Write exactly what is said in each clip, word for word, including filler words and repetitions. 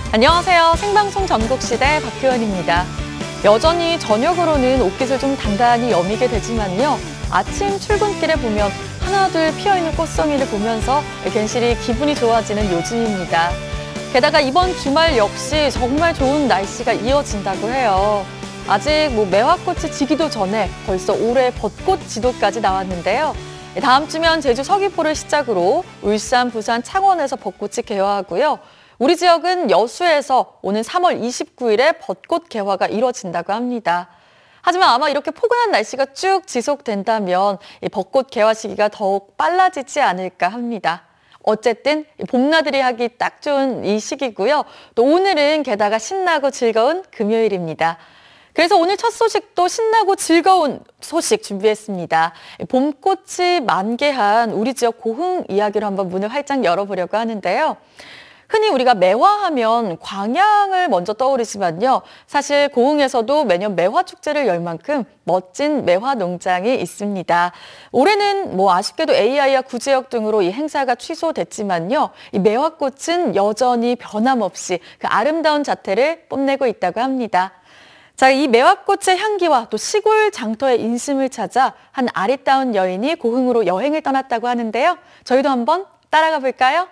안녕하세요. 생방송 전국시대 박효연입니다. 여전히 저녁으로는 옷깃을 좀 단단히 여미게 되지만요. 아침 출근길에 보면 하나둘 피어있는 꽃송이를 보면서 괜시리 기분이 좋아지는 요즘입니다. 게다가 이번 주말 역시 정말 좋은 날씨가 이어진다고 해요. 아직 뭐 매화꽃이 지기도 전에 벌써 올해 벚꽃 지도까지 나왔는데요. 다음 주면 제주 서귀포를 시작으로 울산, 부산, 창원에서 벚꽃이 개화하고요. 우리 지역은 여수에서 오는 삼월 이십구일에 벚꽃 개화가 이뤄진다고 합니다. 하지만 아마 이렇게 포근한 날씨가 쭉 지속된다면 이 벚꽃 개화 시기가 더욱 빨라지지 않을까 합니다. 어쨌든 봄나들이 하기 딱 좋은 이 시기고요. 또 오늘은 게다가 신나고 즐거운 금요일입니다. 그래서 오늘 첫 소식도 신나고 즐거운 소식 준비했습니다. 봄꽃이 만개한 우리 지역 고흥 이야기로 한번 문을 활짝 열어보려고 하는데요. 흔히 우리가 매화하면 광양을 먼저 떠오르지만요. 사실 고흥에서도 매년 매화축제를 열 만큼 멋진 매화 농장이 있습니다. 올해는 뭐 아쉽게도 에이아이와 구제역 등으로 이 행사가 취소됐지만요. 이 매화꽃은 여전히 변함없이 그 아름다운 자태를 뽐내고 있다고 합니다. 자, 이 매화꽃의 향기와 또 시골 장터의 인심을 찾아 한 아리따운 여인이 고흥으로 여행을 떠났다고 하는데요. 저희도 한번 따라가 볼까요?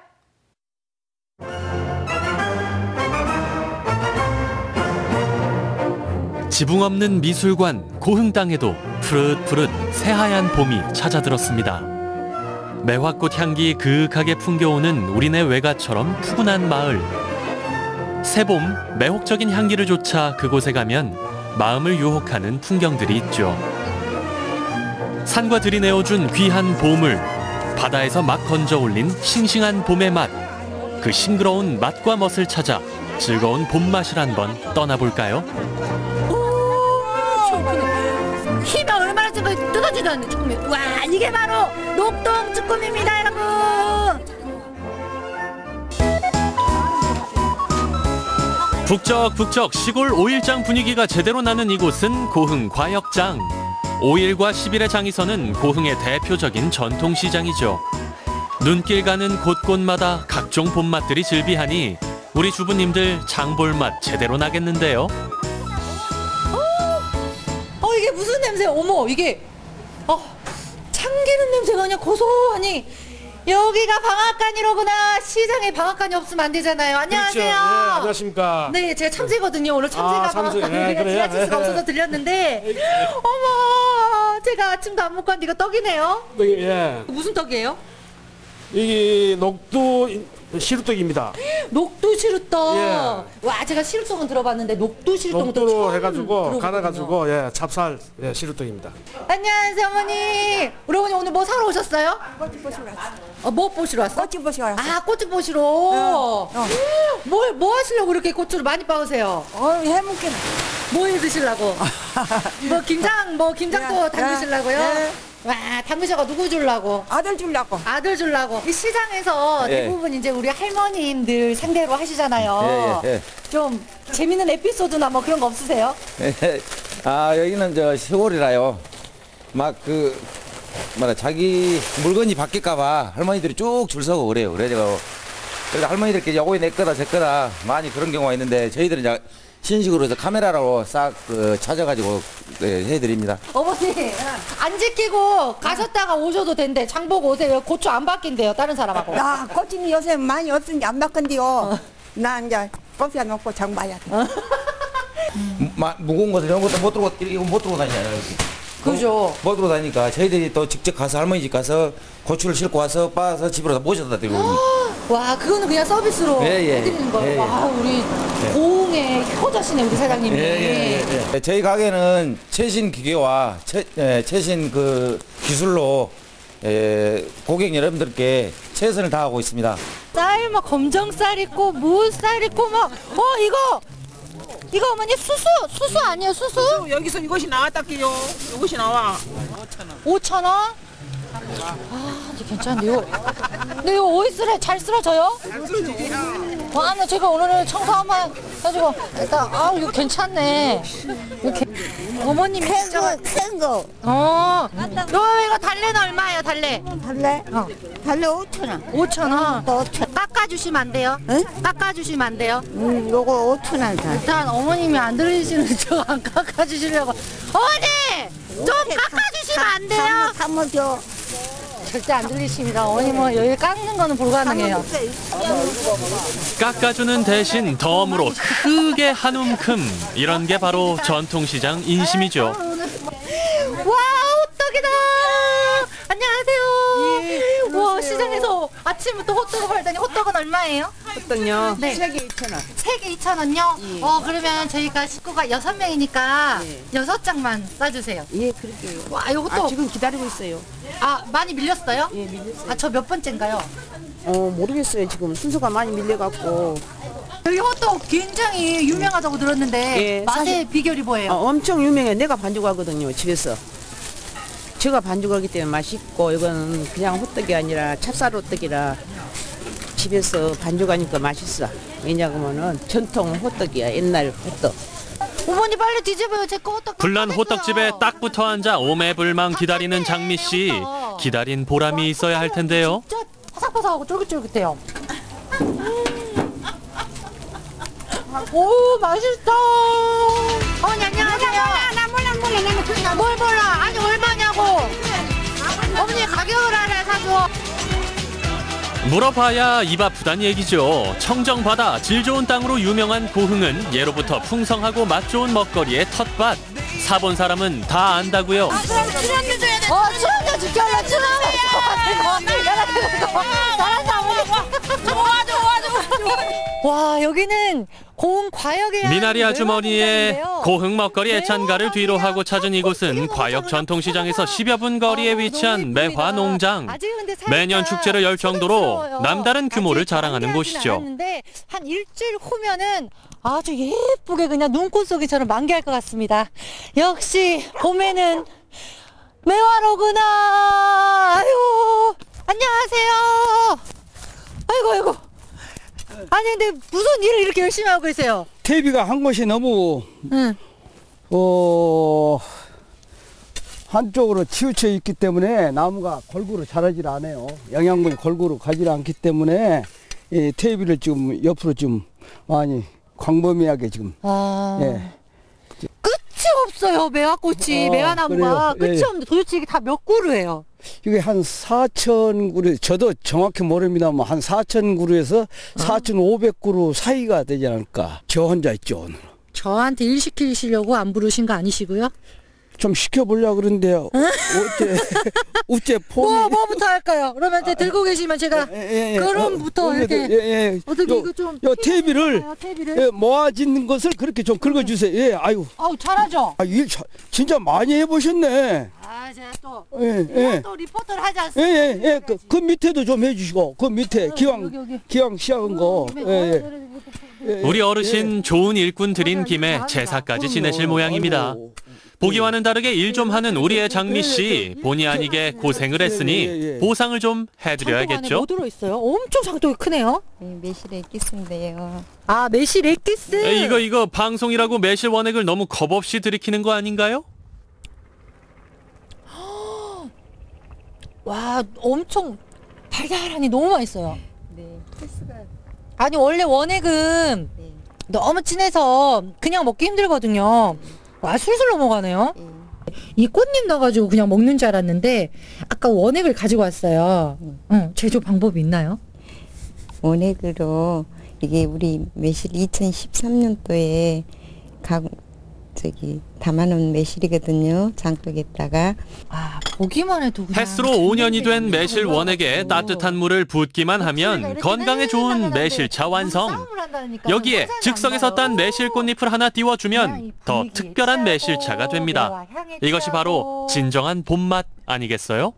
지붕 없는 미술관 고흥 땅에도 푸릇푸릇 새하얀 봄이 찾아들었습니다. 매화꽃 향기 그윽하게 풍겨오는 우리네 외가처럼 푸근한 마을. 새봄 매혹적인 향기를 쫓아 그곳에 가면 마음을 유혹하는 풍경들이 있죠. 산과 들이 내어준 귀한 보물, 바다에서 막 건져 올린 싱싱한 봄의 맛. 그 싱그러운 맛과 멋을 찾아 즐거운 봄맛을 한번 떠나볼까요? 힘이 얼마나 좀 뜯어지도 않는 쭈꾸미. 와, 이게 바로 녹동 쭈꾸미입니다, 여러분. 북적북적 시골 오일장 분위기가 제대로 나는 이곳은 고흥 과역장. 오일과 십일의 장이 서는 고흥의 대표적인 전통시장이죠. 눈길 가는 곳곳마다 각종 봄맛들이 즐비하니 우리 주부님들 장볼맛 제대로 나겠는데요. 어, 이게 무슨 냄새야? 어머, 이게 어, 참기름 냄새가 그냥 고소하니. 여기가 방앗간이로구나. 시장에 방앗간이 없으면 안 되잖아요. 안녕하세요. 그렇죠. 네, 안녕하십니까. 네, 제가 참새거든요. 오늘 참새가 아, 참새. 방앗간에 네, 지나칠 수가 네. 없어서 들렸는데 어머, 제가 아침도 안 먹고 왔는데 이거 떡이네요. 네, 예. 무슨 떡이에요? 이게 녹두 시루떡입니다. 녹두 시루떡. 예. 와, 제가 시루떡은 들어봤는데 녹두 시루떡은 또 녹두로 처음 해가지고 들어보거든요. 갈아가지고 예, 찹쌀 예, 시루떡입니다. 안녕하세요, 어머니. 우리 어머니 오늘 뭐 사러 오셨어요? 꽃 보시러 왔어. 어, 뭐 보시러 왔어? 꽃 보시러 왔어. 아, 꽃 보시러. 어, 어. 뭘, 뭐 하시려고 이렇게 꽃을 많이 빠으세요? 어, 해먹기는. 뭐 해 드시려고? 뭐 김장, 뭐 김장도 네, 담그시려고요? 네. 와, 담그셔가 누구 주려고? 아들 주려고. 아들 주려고. 이 시장에서 예. 대부분 이제 우리 할머님들 상대로 하시잖아요. 예, 예, 예. 좀 재밌는 에피소드나 뭐 그런 거 없으세요? 아, 여기는 저 시골이라요. 막 그, 뭐라, 자기 물건이 바뀔까봐 할머니들이 쭉 줄 서고 그래요. 그래가지고. 그래서 할머니들께 요거이 내 거다, 제 거다. 많이 그런 경우가 있는데 저희들은 이제 신식으로 해서 카메라로 싹 그, 찾아가지고 네, 해드립니다. 어머니, 안 지키고 가셨다가 오셔도 된대. 장 보고 오세요. 고추 안 바뀐대요, 다른 사람하고. 나 꽃이 요새 많이 없으니 안 바꾼디요. 나 이제 꽃이야 놓고 장 봐야 돼. 마, 무거운 것을 이런 것도 못 들고, 이거 못 들고 다니잖아요. 그죠. 못 들고 다니니까 저희들이 또 직접 가서 할머니 집 가서 고추를 싣고 와서 빻아서 집으로 다 모셔다 드리고. 와, 그거는 그냥 서비스로 예, 예. 해드리는 거예요. 예, 예. 와, 우리 고흥의 효자시네, 우리 사장님이. 예, 예, 예. 저희 가게는 최신 기계와 최, 예, 최신 그 기술로 예, 고객 여러분들께 최선을 다하고 있습니다. 쌀, 뭐 검정쌀 있고 무쌀 있고 뭐, 어, 이거 이거 어머니 수수 수수 아니에요, 수수? 여기서 이것이 나왔다게요. 이것이 나와. 오천 원? 아, 이제 괜찮은데요. 근데 이거 오이 쓰래 잘 쓸어져요? 와, 나 제가 오늘은 청소 한번 해가지고 일단 아, 이거 괜찮네. 이렇게 어머님 캔거, 캔거. 어. 너 이거 달래는 얼마예요, 달래? 달래? 어. 달래 오천 원. 오천 원. 또 오천. 깎아 깎아주시면 안 돼요? 응? 깎아주시면 안 돼요? 음, 요거 오천 원 사. 일단 어머님이 안 들으시는 저 안 깎아주시려고. 어머니! 좀 깎아주시면 안 돼요? 한번 줘. 절대 안 들리십니다. 어머님은 여기 깎는 거는 불가능해요. 깎아주는 대신 덤으로 크게 한 움큼. 이런 게 바로 전통시장 인심이죠. 와, 호떡이다! 안녕하세요. 와, 시장에서 아침부터 호떡을 팔다니 호떡은 얼마예요? 호떡요? 네. 세 개 이천 원. 세 개 이천 원요? 어, 그러면 저희가 식구가 여섯 명이니까 여섯 장만 싸주세요. 예, 그럴게요. 와, 이 호떡. 아, 지금 기다리고 있어요. 아, 많이 밀렸어요? 예, 밀렸어요. 아, 저 몇 번째인가요? 어, 모르겠어요. 지금 순서가 많이 밀려갖고. 여기 호떡 굉장히 유명하다고 들었는데 예, 맛의 사실- 비결이 뭐예요? 어, 엄청 유명해. 내가 반죽하거든요, 집에서. 제가 반죽하기 때문에 맛있고, 이거는 그냥 호떡이 아니라 찹쌀 호떡이라 집에서 반죽하니까 맛있어. 왜냐하면은 전통 호떡이야, 옛날 호떡. 어머니 빨리 뒤집어요. 제 거 호떡. 불난 다 호떡집에 됐어요. 딱 붙어 앉아 오매불망 기다리는 장미 씨. 기다린 보람이 있어야 할 텐데요. 진짜 바삭바삭하고 쫄깃쫄깃해요. 오, 맛있다. 어머니 안녕하세요. 나 몰라 몰라 몰라. 뭘 몰라? 아니 얼마냐고. 어머니 가격을 알아야 사줘. 물어봐야 입 아프단 얘기죠. 청정바다 질 좋은 땅으로 유명한 고흥은 예로부터 풍성하고 맛 좋은 먹거리의 텃밭. 사본 사람은 다 안다고요. 그럼 출연료 줘야 돼. 어, 출연료 줄게요. 출연료. 잘한다 어머니. 좋아 좋아 좋아. 와, 여기는 고흥 과역에 미나리 아주머니의 고흥 먹거리 애찬가를 뒤로 하고 찾은 이곳은 과역 전통시장에서 십여 분 거리에 위치한 매화 농장. 매년 축제를 열 정도로 남다른 규모를 자랑하는 곳이죠. 한 일주일 후면은 아주 예쁘게 그냥 눈꽃 속이처럼 만개할 것 같습니다. 역시 봄에는 매화로구나. 아유, 안녕하세요. 아이고 아이고. 아니 근데 무슨 일을 이렇게 열심히 하고 계세요? 퇴비가 한 곳이 너무 응. 어 한쪽으로 치우쳐 있기 때문에 나무가 골고루 자라질 않아요. 영양분이 골고루 가지 않기 때문에 이 퇴비를 지금 옆으로 좀 많이 광범위하게 지금 아. 예. 끝이 없어요. 매화꽃이 어, 매화나무가 그래요. 끝이 예. 없는데 도대체 이게 다 몇 그루예요? 이게 한 사천 그루, 저도 정확히 모릅니다만 한 사천 그루에서 사천오백 그루 사이가 되지 않을까. 저 혼자 있죠 오늘. 저한테 일 시키시려고 안 부르신 거 아니시고요? 좀 시켜보려고 그러는데요. 어째 어째 폼이 뭐 뭐부터 할까요? 그러면 이제 들고 계시면 제가 예, 예, 예. 그럼부터 어, 이렇게 예, 예. 어떻게 요, 이거 좀 요 퇴비를 퇴비를 예, 모아짓는 것을 그렇게 좀 긁어주세요. 예, 아유, 아우 잘하죠. 아, 일 자- 진짜 많이 해보셨네. 아 제가 또 예, 제가 예, 또 리포터를 하지 예, 않습니까? 예, 예. 그, 그 밑에도 좀 해주시고, 그 밑에 기왕 여기, 여기. 기왕 시작한 거. 예, 예. 예, 우리 예. 어르신 좋은 일꾼 드린 김에 제사까지 지내실 모양입니다. 보기와는 다르게 일 좀 하는 우리의 장미 씨. 본의 아니게 고생을 했으니 보상을 좀 장독 안에 해드려야겠죠. 뭐 들어있어요? 엄청 장독이 크네요. 네, 매실에 끼순데요. 아 매실 엑기스. 에, 이거 이거 방송이라고 매실 원액을 너무 겁없이 들이키는 거 아닌가요? 와 엄청 달달하니 너무 맛있어요. 네, 코스가 아니 원래 원액은 네, 너무 진해서 그냥 먹기 힘들거든요. 와 술술 넘어가네요. 네. 이 꽃잎 넣어가지고 그냥 먹는 줄 알았는데 아까 원액을 가지고 왔어요. 응, 제조 방법이 있나요? 원액으로 이게 우리 매실 이천십삼 년도에 가 저기 담아놓은 매실이거든요. 장독에다가 아 보기만 해도 그냥 햇수로 오 년이 된 매실 원액에 따뜻한 물을 붓기만 하면 건강에 좋은 매실차 완성. 여기에 즉석에서 딴 매실 꽃잎을 하나 띄워주면 더 특별한 매실차가 됩니다. 이것이 바로 진정한 봄맛 아니겠어요?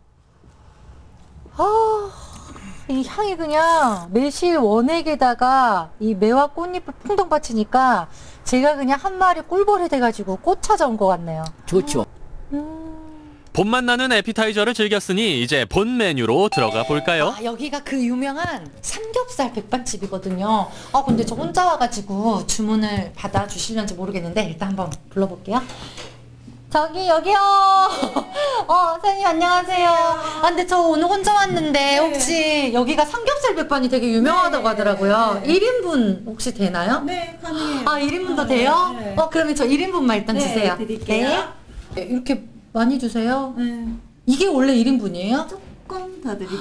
아, 이 향이 그냥 매실 원액에다가 이 매화 꽃잎을 풍덩 받치니까 제가 그냥 한 마리 꿀벌이 돼가지고 꽃 찾아온 것 같네요. 좋죠. 봄맛 나는 에피타이저를 즐겼으니 이제 본 메뉴로 들어가 볼까요? 아, 여기가 그 유명한 삼겹살 백반집이거든요. 아 근데 저 혼자 와가지고 주문을 받아주실런지 모르겠는데 일단 한번 불러볼게요. 저기 여기요. 어, 선생님 안녕하세요. 아, 근데 저 오늘 혼자 왔는데 혹시 여기가 삼겹살 백반이 되게 유명하다고 하더라고요. 일 인분 혹시 되나요? 네, 가능해요. 아, 일 인분도 돼요? 네. 어, 그러면 저 일 인분만 일단 네, 주세요. 드릴게요. 네. 이렇게 많이 주세요? 네. 이게 원래 일 인분이에요? 조금 더 드릴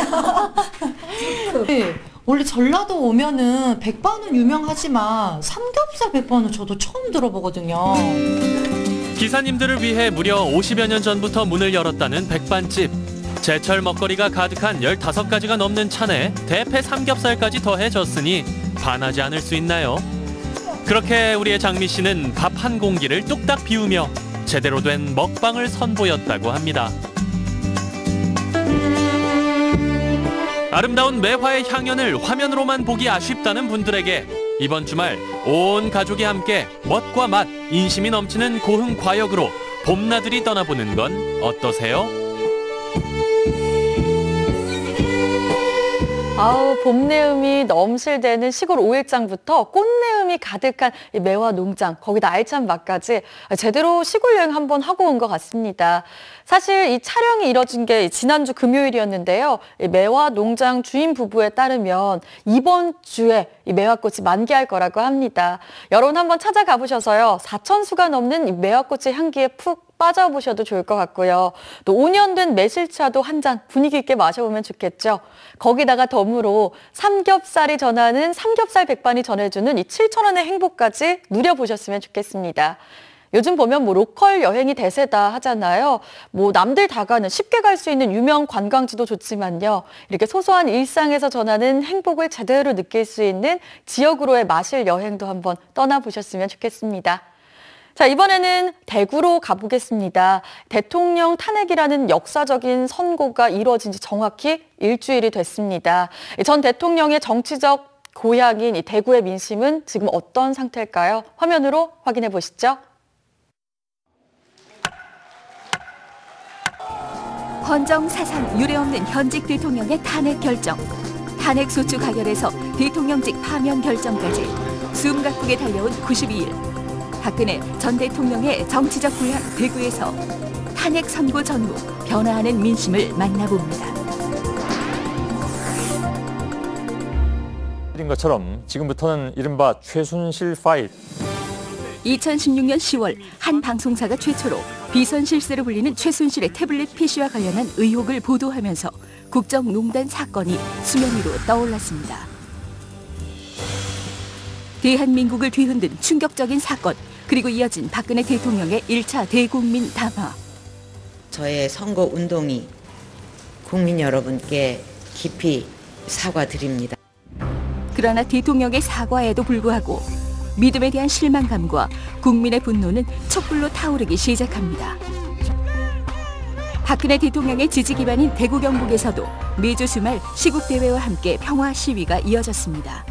거예요. 네. 원래 전라도 오면은 백반은 유명하지만 삼겹살 백반은 저도 처음 들어보거든요. 기사님들을 위해 무려 오십여 년 전부터 문을 열었다는 백반집. 제철 먹거리가 가득한 열다섯 가지가 넘는 찬에 대패 삼겹살까지 더해졌으니 반하지 않을 수 있나요? 그렇게 우리의 장미 씨는 밥 한 공기를 뚝딱 비우며 제대로 된 먹방을 선보였다고 합니다. 아름다운 매화의 향연을 화면으로만 보기 아쉽다는 분들에게 이번 주말 온 가족이 함께 멋과 맛, 인심이 넘치는 고흥 과역으로 봄나들이 떠나보는 건 어떠세요? 아우, 봄내음이 넘실대는 시골 오일장부터 꽃내음이 가득한 이 매화 농장, 거기다 알찬 맛까지 제대로 시골 여행 한번 하고 온 것 같습니다. 사실 이 촬영이 이뤄진 게 지난주 금요일이었는데요. 이 매화 농장 주인 부부에 따르면 이번 주에 이 매화꽃이 만개할 거라고 합니다. 여러분 한번 찾아가 보셔서요. 사천 수가 넘는 이 매화꽃의 향기에 푹 빠져보셔도 좋을 것 같고요. 또 오 년 된 매실차도 한 잔 분위기 있게 마셔보면 좋겠죠. 거기다가 덤으로 삼겹살이 전하는 삼겹살 백반이 전해주는 이 칠천 원의 행복까지 누려보셨으면 좋겠습니다. 요즘 보면 뭐 로컬 여행이 대세다 하잖아요. 뭐 남들 다 가는 쉽게 갈 수 있는 유명 관광지도 좋지만요. 이렇게 소소한 일상에서 전하는 행복을 제대로 느낄 수 있는 지역으로의 마실 여행도 한번 떠나보셨으면 좋겠습니다. 자, 이번에는 대구로 가보겠습니다. 대통령 탄핵이라는 역사적인 선고가 이루어진 지 정확히 일주일이 됐습니다. 전 대통령의 정치적 고향인 이 대구의 민심은 지금 어떤 상태일까요? 화면으로 확인해 보시죠. 헌정사상 유례없는 현직 대통령의 탄핵 결정. 탄핵 소추 가결에서 대통령직 파면 결정까지 숨가쁘게 달려온 구십이 일. 박근혜 전 대통령의 정치적 고향 대구에서 탄핵 선고 전후 변화하는 민심을 만나봅니다. 인 것처럼 지금부터는 이른바 최순실 파일. 이천십육 년 시월 한 방송사가 최초로 비선실세로 불리는 최순실의 태블릿 피씨와 관련한 의혹을 보도하면서 국정농단 사건이 수면 위로 떠올랐습니다. 대한민국을 뒤흔든 충격적인 사건, 그리고 이어진 박근혜 대통령의 일 차 대국민 담화. 저의 선거 운동이 국민 여러분께 깊이 사과드립니다. 그러나 대통령의 사과에도 불구하고 믿음에 대한 실망감과 국민의 분노는 촛불로 타오르기 시작합니다. 박근혜 대통령의 지지 기반인 대구 경북에서도 매주 주말 시국대회와 함께 평화 시위가 이어졌습니다.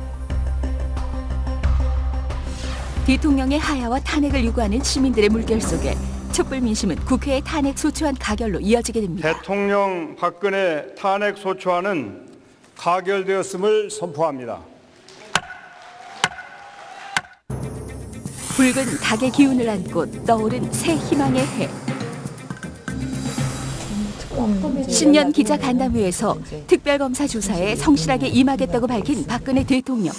대통령의 하야와 탄핵을 요구하는 시민들의 물결 속에 촛불 민심은 국회의 탄핵 소추안 가결로 이어지게 됩니다. 대통령 박근혜 탄핵 소추안은 가결되었음을 선포합니다. 붉은 닭의 기운을 안고 떠오른 새 희망의 해. 신년 기자간담회에서 특별검사 조사에 성실하게 임하겠다고 밝힌 박근혜 대통령.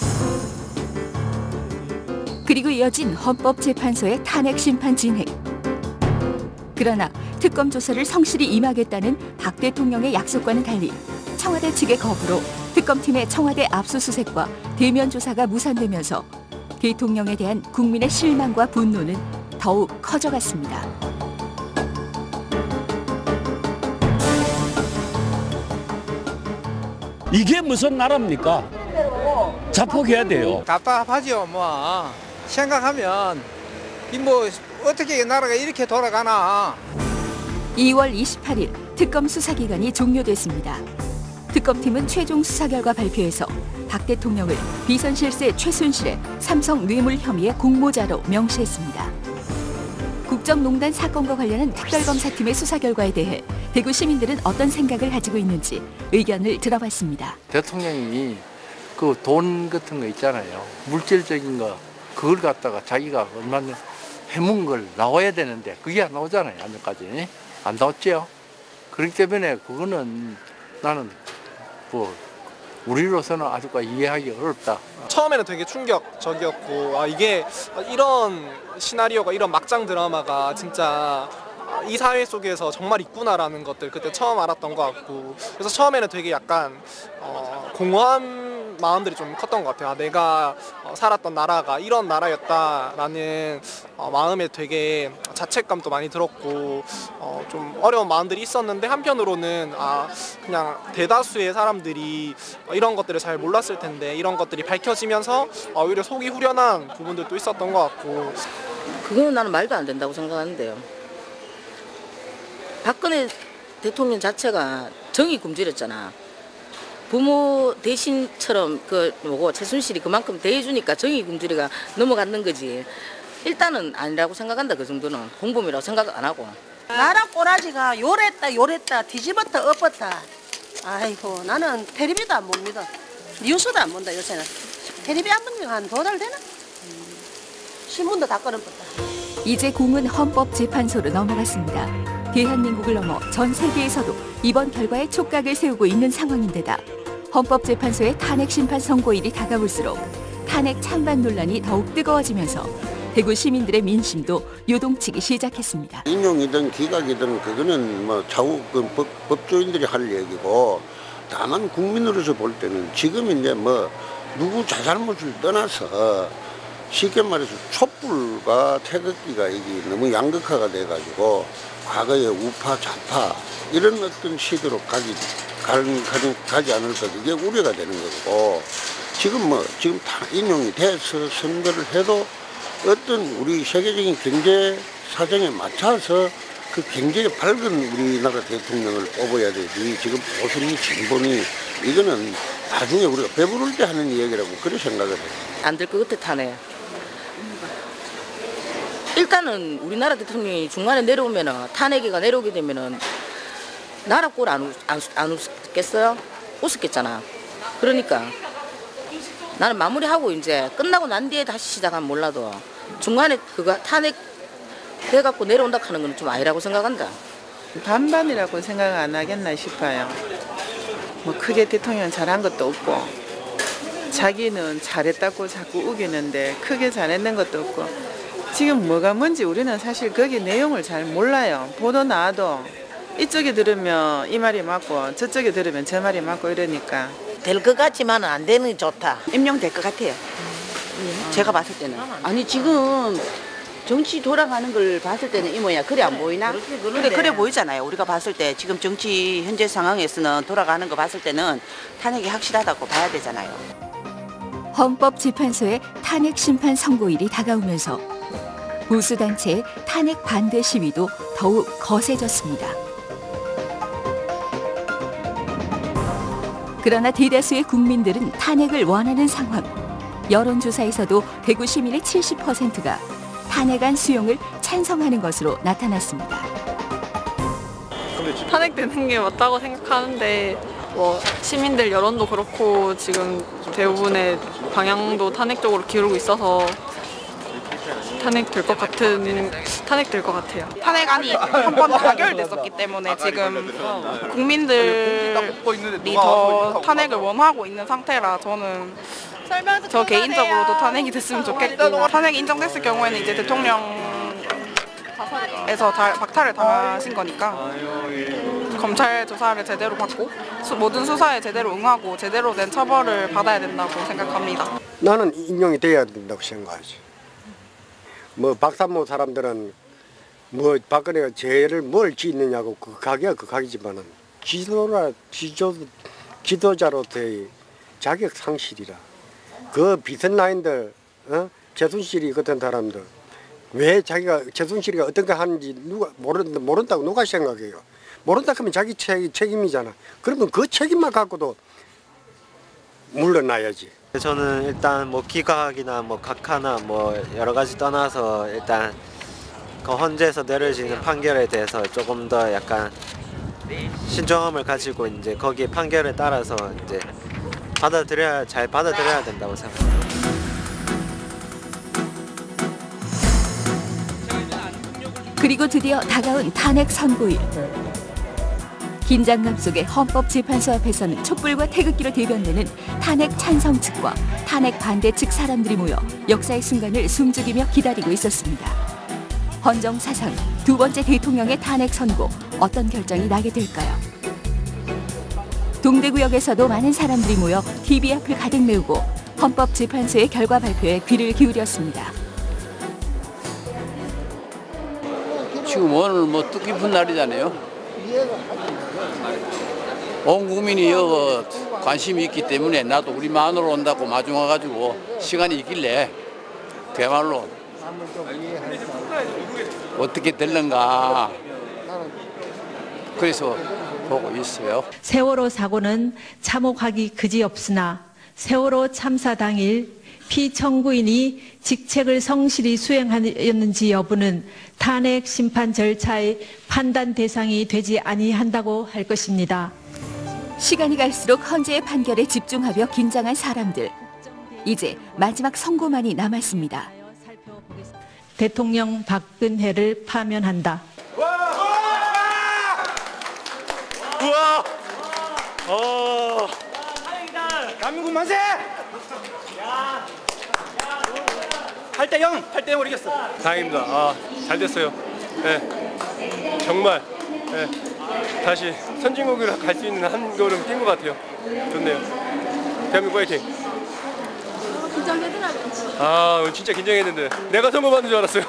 그리고 이어진 헌법재판소의 탄핵 심판 진행. 그러나 특검 조사를 성실히 임하겠다는 박 대통령의 약속과는 달리 청와대 측의 거부로 특검팀의 청와대 압수수색과 대면 조사가 무산되면서 대통령에 대한 국민의 실망과 분노는 더욱 커져갔습니다. 이게 무슨 나라입니까? 자폭해야 돼요. 답답하죠. 뭐 생각하면 뭐 어떻게 나라가 이렇게 돌아가나. 이월 이십팔일 특검 수사기간이 종료됐습니다. 특검팀은 최종 수사 결과 발표에서 박 대통령을 비선실세 최순실의 삼성 뇌물 혐의의 공모자로 명시했습니다. 국정농단 사건과 관련한 특별검사팀의 수사 결과에 대해 대구 시민들은 어떤 생각을 가지고 있는지 의견을 들어봤습니다. 대통령이 그 돈 같은 거 있잖아요. 물질적인 거 그걸 갖다가 자기가 얼마나 해문 걸 나와야 되는데 그게 안 나오잖아요. 아직까지 안 나왔죠. 그렇기 때문에 그거는 나는 뭐 우리로서는 아직까지 이해하기 어렵다. 처음에는 되게 충격적이었고 아 이게 이런 시나리오가 이런 막장 드라마가 진짜 이 사회 속에서 정말 있구나라는 것들 그때 처음 알았던 것 같고 그래서 처음에는 되게 약간 어, 공허한 마음들이 좀 컸던 것 같아요. 아, 내가 어, 살았던 나라가 이런 나라였다라는 어, 마음에 되게 자책감도 많이 들었고 어, 좀 어려운 마음들이 있었는데 한편으로는 아 그냥 대다수의 사람들이 어, 이런 것들을 잘 몰랐을 텐데 이런 것들이 밝혀지면서 어, 오히려 속이 후련한 부분들도 있었던 것 같고 그거는 나는 말도 안 된다고 생각하는데요. 박근혜 대통령 자체가 정의 굶주렸잖아. 부모 대신처럼 그 뭐고 최순실이 그만큼 대해주니까 정의 굶주리가 넘어갔는 거지. 일단은 아니라고 생각한다. 그 정도는 공범이라고 생각 안 하고. 나라 꼬라지가 요랬다 요랬다 뒤집었다 엎었다. 아이고 나는 텔레비도 안 봅니다. 뉴스도 안 본다 요새는. 텔레비 한 번 한 두 달 되나? 신문도 다 끊어봤다. 이제 공은 헌법재판소로 넘어갔습니다. 대한민국을 넘어 전 세계에서도 이번 결과에 촉각을 세우고 있는 상황인데다 헌법재판소의 탄핵 심판 선고일이 다가올수록 탄핵 찬반 논란이 더욱 뜨거워지면서 대구 시민들의 민심도 요동치기 시작했습니다. 인용이든 기각이든 그거는 뭐 차후 그 법, 법조인들이 할 얘기고 다만 국민으로서 볼 때는 지금 이제 뭐 누구 자잘못을 떠나서 쉽게 말해서 촛불과 태극기가 이게 너무 양극화가 돼가지고 과거의 우파 좌파 이런 어떤 시대로 가기 가는, 가는, 가지 않을까 이게 우려가 되는 거고 지금 뭐 지금 다 인용이 돼서 선거를 해도 어떤 우리 세계적인 경제 사정에 맞춰서 그 굉장히 밝은 우리나라 대통령을 뽑아야 되지 지금 보수니 진보니 이거는 나중에 우리가 배부를 때 하는 이야기라고 그렇게 생각을 해요. 안 될 것 같아 탄핵. 일단은 우리나라 대통령이 중간에 내려오면은 탄핵이가 내려오게 되면은 나라 꼴 안 안 안 웃겠어요? 웃었겠잖아. 그러니까 나는 마무리하고 이제 끝나고 난 뒤에 다시 시작하면 몰라도 중간에 그거 탄핵 돼갖고 내려온다 하는 건 좀 아니라고 생각한다. 반반이라고 생각 안 하겠나 싶어요. 뭐 크게 대통령 잘한 것도 없고 자기는 잘했다고 자꾸 우기는데 크게 잘했는 것도 없고 지금 뭐가 뭔지 우리는 사실 거기 내용을 잘 몰라요. 보도 나와도 이쪽에 들으면 이 말이 맞고 저쪽에 들으면 저 말이 맞고 이러니까 될 것 같지만은 안 되는 게 좋다. 임명될 것 같아요. 제가 봤을 때는. 아니 지금 정치 돌아가는 걸 봤을 때는 이 뭐야 그래 안 보이나? 그래 그래 보이잖아요. 우리가 봤을 때 지금 정치 현재 상황에서는 돌아가는 거 봤을 때는 탄핵이 확실하다고 봐야 되잖아요. 헌법재판소의 탄핵 심판 선고일이 다가오면서 보수단체의 탄핵 반대 시위도 더욱 거세졌습니다. 그러나 대다수의 국민들은 탄핵을 원하는 상황. 여론조사에서도 대구 시민의 칠십 퍼센트가 탄핵안 수용을 찬성하는 것으로 나타났습니다. 탄핵되는 게 맞다고 생각하는데 뭐 시민들 여론도 그렇고 지금 대부분의 방향도 탄핵 쪽으로 기울고 있어서 탄핵될 것 같은 탄핵될 것 같아요. 탄핵안이 한 번 가결됐었기 때문에 지금 국민들이 더 탄핵을 원하고 있는 상태라 저는 저 개인적으로도 탄핵이 됐으면 좋겠고 탄핵이 인정됐을 경우에는 이제 대통령에서 다 박탈을 당하신 거니까 검찰 조사를 제대로 받고 수, 모든 수사에 제대로 응하고 제대로 된 처벌을 받아야 된다고 생각합니다. 나는 인용이 돼야 된다고 생각하지. 뭐 박삼모 사람들은 뭐 박근혜가 죄를 뭘 짓느냐고 그 각이야 그 각이지만은 지도라 지도 지도자로서의 자격 상실이라 그 비선 라인들 어? 최순실이 같은 사람들 왜 자기가 최순실이가 어떤 거 하는지 누가 모른 모른다고 누가 생각해요? 모른다 하면 자기 책, 책임이잖아. 그러면 그 책임만 갖고도 물러나야지. 저는 일단 뭐 기각이나 뭐 각하나 뭐 여러 가지 떠나서 일단 그 헌재에서 내려지는 판결에 대해서 조금 더 약간 신중함을 가지고 이제 거기 판결에 따라서 이제 받아들여야 잘 받아들여야 된다고 생각합니다. 그리고 드디어 다가온 탄핵 선고일. 긴장감 속에 헌법재판소 앞에서는 촛불과 태극기로 대변되는 탄핵 찬성 측과 탄핵 반대 측 사람들이 모여 역사의 순간을 숨죽이며 기다리고 있었습니다. 헌정사상 두 번째 대통령의 탄핵 선고, 어떤 결정이 나게 될까요? 동대구역에서도 많은 사람들이 모여 티비 앞을 가득 메우고 헌법재판소의 결과 발표에 귀를 기울였습니다. 지금 오늘 뭐 뜻깊은 날이잖아요. 온 국민이 여 관심이 있기 때문에 나도 우리 마누라 온다고 마중 와가지고 시간이 있길래 그야말로 어떻게 될는가 그래서 보고 있어요. 세월호 사고는 참혹하기 그지없으나 세월호 참사 당일 피청구인이 직책을 성실히 수행하였는지 여부는 탄핵 심판 절차의 판단 대상이 되지 아니한다고 할 것입니다. 시간이 갈수록 헌재의 판결에 집중하며 긴장한 사람들. 이제 마지막 선고만이 남았습니다. 대통령 박근혜를 파면한다. 우와! 어. 대한민국 만세! 팔 대 영! 팔 대 영으로 이겼어. 다행입니다. 아, 잘 됐어요. 네. 정말 네. 다시 선진국으로 갈 수 있는 한 걸음 뛴 것 같아요. 좋네요. 대한민국 화이팅! 긴장되더라고요. 아, 진짜 긴장했는데 내가 선고받는 줄 알았어요.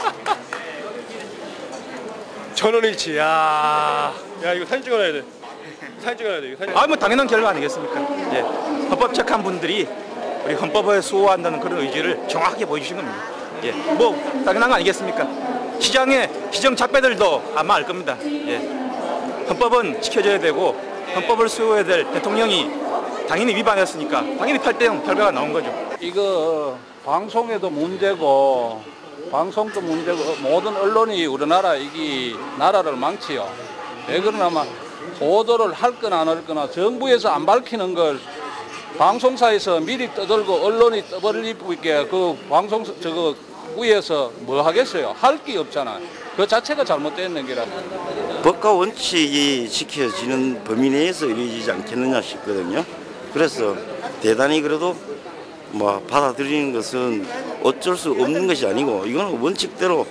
전원일치. 야, 야 이거 사진 찍어놔야 돼. 사진 찍어놔야 돼. 사진... 아, 뭐 당연한 결과 아니겠습니까? 예, 헌법 착한 분들이 우리 헌법을 수호한다는 그런 의지를 정확하게 보여주신 겁니다. 예, 뭐 당연한 거 아니겠습니까? 시장의 시정 작배들도 아마 알 겁니다. 예, 헌법은 지켜져야 되고 헌법을 수호해야 될 대통령이 당연히 위반했으니까 당연히 팔 대 영 결과가 나온 거죠. 이거 방송에도 문제고 방송도 문제고 모든 언론이 우리나라 이게 나라를 망치요. 왜 그러냐면 보도를 할 거나 안 할 거나 정부에서 안 밝히는 걸 방송사에서 미리 떠들고 언론이 떠벌리고 있게 그 방송 저거 위에서 뭐 하겠어요? 할 게 없잖아. 그 자체가 잘못되는 게라. 법과 원칙이 지켜지는 범위 내에서 이루어지지 않겠느냐 싶거든요. 그래서 대단히 그래도 뭐 받아들이는 것은 어쩔 수 없는 것이 아니고 이거는 원칙대로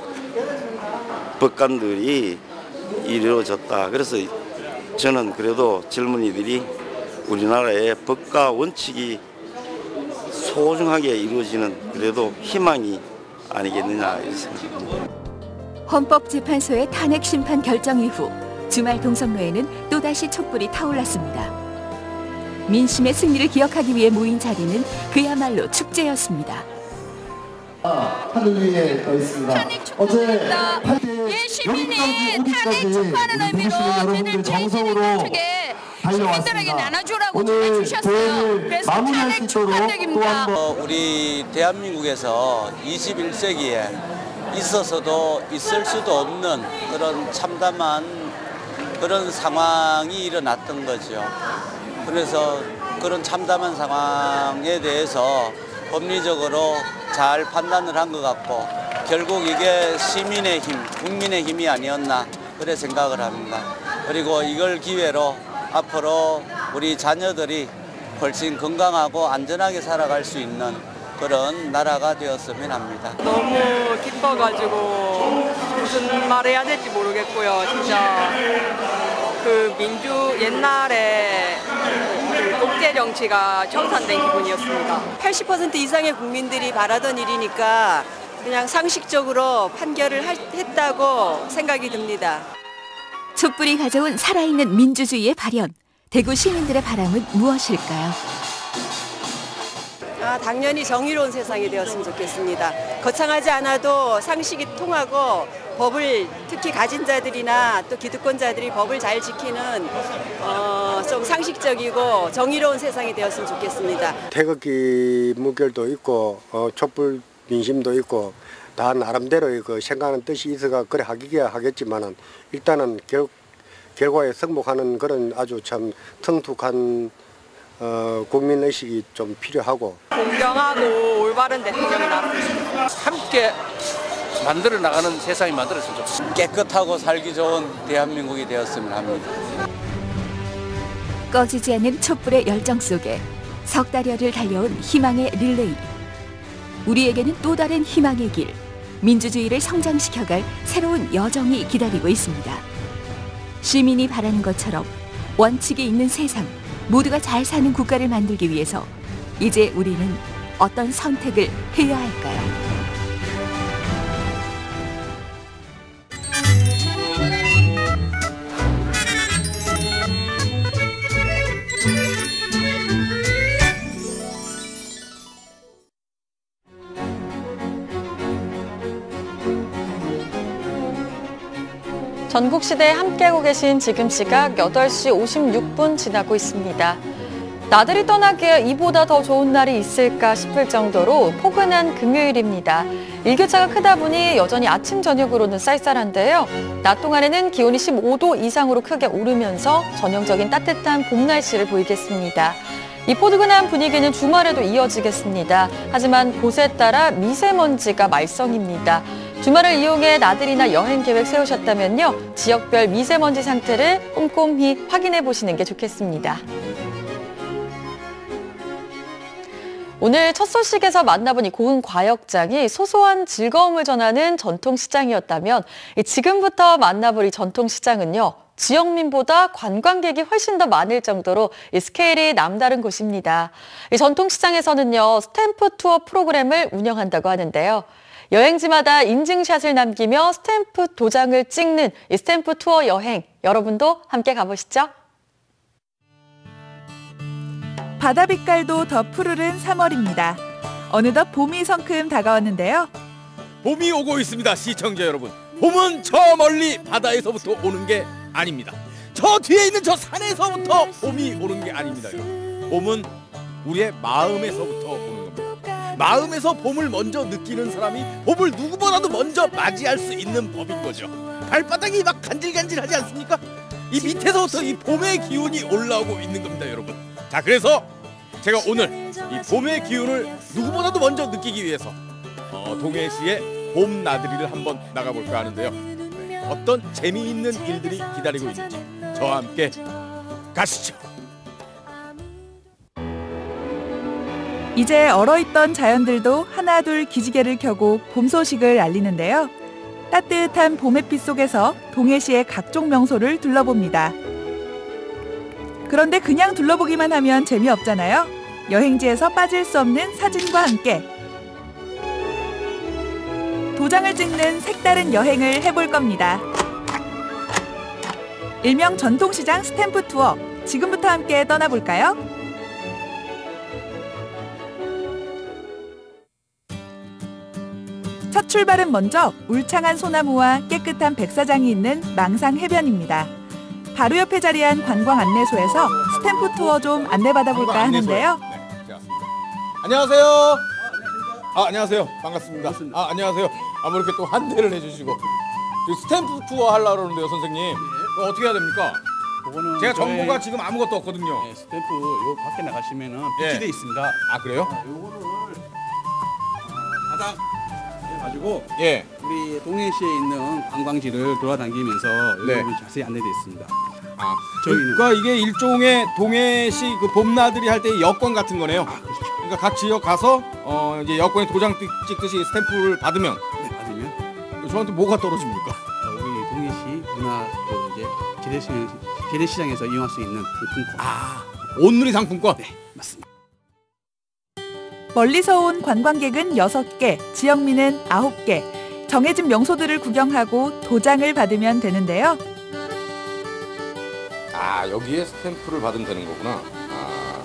법관들이 이루어졌다. 그래서 저는 그래도 젊은이들이 우리나라의 법과 원칙이 소중하게 이루어지는 그래도 희망이 아니겠느냐 이런 생각입니다. 헌법재판소의 탄핵 심판 결정 이후 주말 동성로에는 또다시 촛불이 타올랐습니다. 민심의 승리를 기억하기 위해 모인 자리는 그야말로 축제였습니다. 하늘 위에 떠 있습니다. 어제 팔 대 예, 시민이 탄핵 축하하는 의미로 여러분들 정성으로 시민들에게 나눠주라고 전해주셨어요. 그래서 탄핵 축하드립니다. 어, 우리 대한민국에서 이십일 세기에 있어서도 있을 수도 없는 그런 참담한 그런 상황이 일어났던 거죠. 그래서 그런 참담한 상황에 대해서 법리적으로 잘 판단을 한 것 같고 결국 이게 시민의 힘, 국민의 힘이 아니었나 그래 생각을 합니다. 그리고 이걸 기회로 앞으로 우리 자녀들이 훨씬 건강하고 안전하게 살아갈 수 있는 그런 나라가 되었으면 합니다. 너무 기뻐가지고 무슨 말 해야 될지 모르겠고요. 진짜 그 민주 옛날에 그 독재 정치가 청산된 기분이었습니다. 팔십 퍼센트 이상의 국민들이 바라던 일이니까 그냥 상식적으로 판결을 할, 했다고 생각이 듭니다. 촛불이 가져온 살아있는 민주주의의 발현. 대구 시민들의 바람은 무엇일까요? 아, 당연히 정의로운 세상이 되었으면 좋겠습니다. 거창하지 않아도 상식이 통하고 법을 특히 가진 자들이나 또 기득권자들이 법을 잘 지키는 어, 좀 상식적이고 정의로운 세상이 되었으면 좋겠습니다. 태극기 무결도 있고 어, 촛불 민심도 있고 다 나름대로 그 생각하는 뜻이 있어가 그래 하기야 하겠지만은 일단은 결, 결과에 승복하는 그런 아주 참 성숙한 어, 국민의식이 좀 필요하고 공정하고 올바른 대통령이 나왔습니다. 함께 만들어 나가는 세상이 만들어졌으면 좋겠습니다. 깨끗하고 살기 좋은 대한민국이 되었으면 합니다. 꺼지지 않는 촛불의 열정 속에 석 달여를 달려온 희망의 릴레이. 우리에게는 또 다른 희망의 길, 민주주의를 성장시켜갈 새로운 여정이 기다리고 있습니다. 시민이 바라는 것처럼 원칙이 있는 세상, 모두가 잘 사는 국가를 만들기 위해서 이제 우리는 어떤 선택을 해야 할까요? 전국시대에 함께하고 계신 지금 시각 여덟 시 오십육 분 지나고 있습니다. 나들이 떠나기에 이보다 더 좋은 날이 있을까 싶을 정도로 포근한 금요일입니다. 일교차가 크다 보니 여전히 아침 저녁으로는 쌀쌀한데요. 낮 동안에는 기온이 십오 도 이상으로 크게 오르면서 전형적인 따뜻한 봄 날씨를 보이겠습니다. 이 포근한 분위기는 주말에도 이어지겠습니다. 하지만 곳에 따라 미세먼지가 말썽입니다. 주말을 이용해 나들이나 여행 계획 세우셨다면요, 지역별 미세먼지 상태를 꼼꼼히 확인해 보시는 게 좋겠습니다. 오늘 첫 소식에서 만나본 이 고흥 과역장이 소소한 즐거움을 전하는 전통시장이었다면 지금부터 만나볼 이 전통시장은요, 지역민보다 관광객이 훨씬 더 많을 정도로 이 스케일이 남다른 곳입니다. 이 전통시장에서는요, 스탬프 투어 프로그램을 운영한다고 하는데요. 여행지마다 인증샷을 남기며 스탬프 도장을 찍는 이 스탬프 투어 여행, 여러분도 함께 가보시죠. 바다 빛깔도 더 푸르른 삼월입니다. 어느덧 봄이 성큼 다가왔는데요. 봄이 오고 있습니다, 시청자 여러분. 봄은 저 멀리 바다에서부터 오는 게 아닙니다. 저 뒤에 있는 저 산에서부터 봄이 오는 게 아닙니다, 여러분. 봄은 우리의 마음에서부터 오는 겁니다. 마음에서 봄을 먼저 느끼는 사람이 봄을 누구보다도 먼저 맞이할 수 있는 법인 거죠. 발바닥이 막 간질간질하지 않습니까? 이 밑에서부터 이 봄의 기운이 올라오고 있는 겁니다, 여러분. 자, 그래서 제가 오늘 이 봄의 기운을 누구보다도 먼저 느끼기 위해서 어, 동해시의 봄 나들이를 한번 나가볼까 하는데요. 네, 어떤 재미있는 일들이 기다리고 있는지 저와 함께 가시죠. 이제 얼어있던 자연들도 하나둘 기지개를 켜고 봄 소식을 알리는데요. 따뜻한 봄햇빛 속에서 동해시의 각종 명소를 둘러봅니다. 그런데 그냥 둘러보기만 하면 재미없잖아요. 여행지에서 빠질 수 없는 사진과 함께 도장을 찍는 색다른 여행을 해볼 겁니다. 일명 전통시장 스탬프 투어, 지금부터 함께 떠나볼까요? 첫 출발은 먼저 울창한 소나무와 깨끗한 백사장이 있는 망상 해변입니다. 바로 옆에 자리한 관광 안내소에서 스탬프 투어 좀 안내받아 볼까 하는데요. 네, 안녕하세요. 아, 안녕하세요. 반갑습니다. 반갑습니다. 아, 안녕하세요. 아, 뭐 이렇게 또 환대를 해주시고. 스탬프 투어 하려고 그러는데요, 선생님. 네. 어떻게 해야 됩니까? 그거는 제가 정보가 지금 아무것도 없거든요. 네, 스탬프 요 밖에 나가시면은 비치돼 예. 있습니다. 아, 그래요? 아, 요거를 바닥 가지고 예. 우리 동해시에 있는 관광지를 돌아다니면서 네. 여기 자세히 안내되어 있습니다. 아, 저희는 그러니까 이게 일종의 동해시 그 봄나들이 할 때 여권 같은 거네요. 아, 그렇죠. 그러니까 각 지역 가서 어 이제 여권에 도장 찍- 찍듯이 스탬프를 받으면 네, 받으면 저한테 뭐가 떨어집니까? 어, 우리 동해시 문화 그 이제 재래시장, 재래시장에서 이용할 수 있는 상품권. 아, 온누리 상품권. 네, 맞습니다. 멀리서 온 관광객은 여섯 개, 지역민은 아홉 개. 정해진 명소들을 구경하고 도장을 받으면 되는데요. 아, 여기에 스탬프를 받으면 되는 거구나. 아.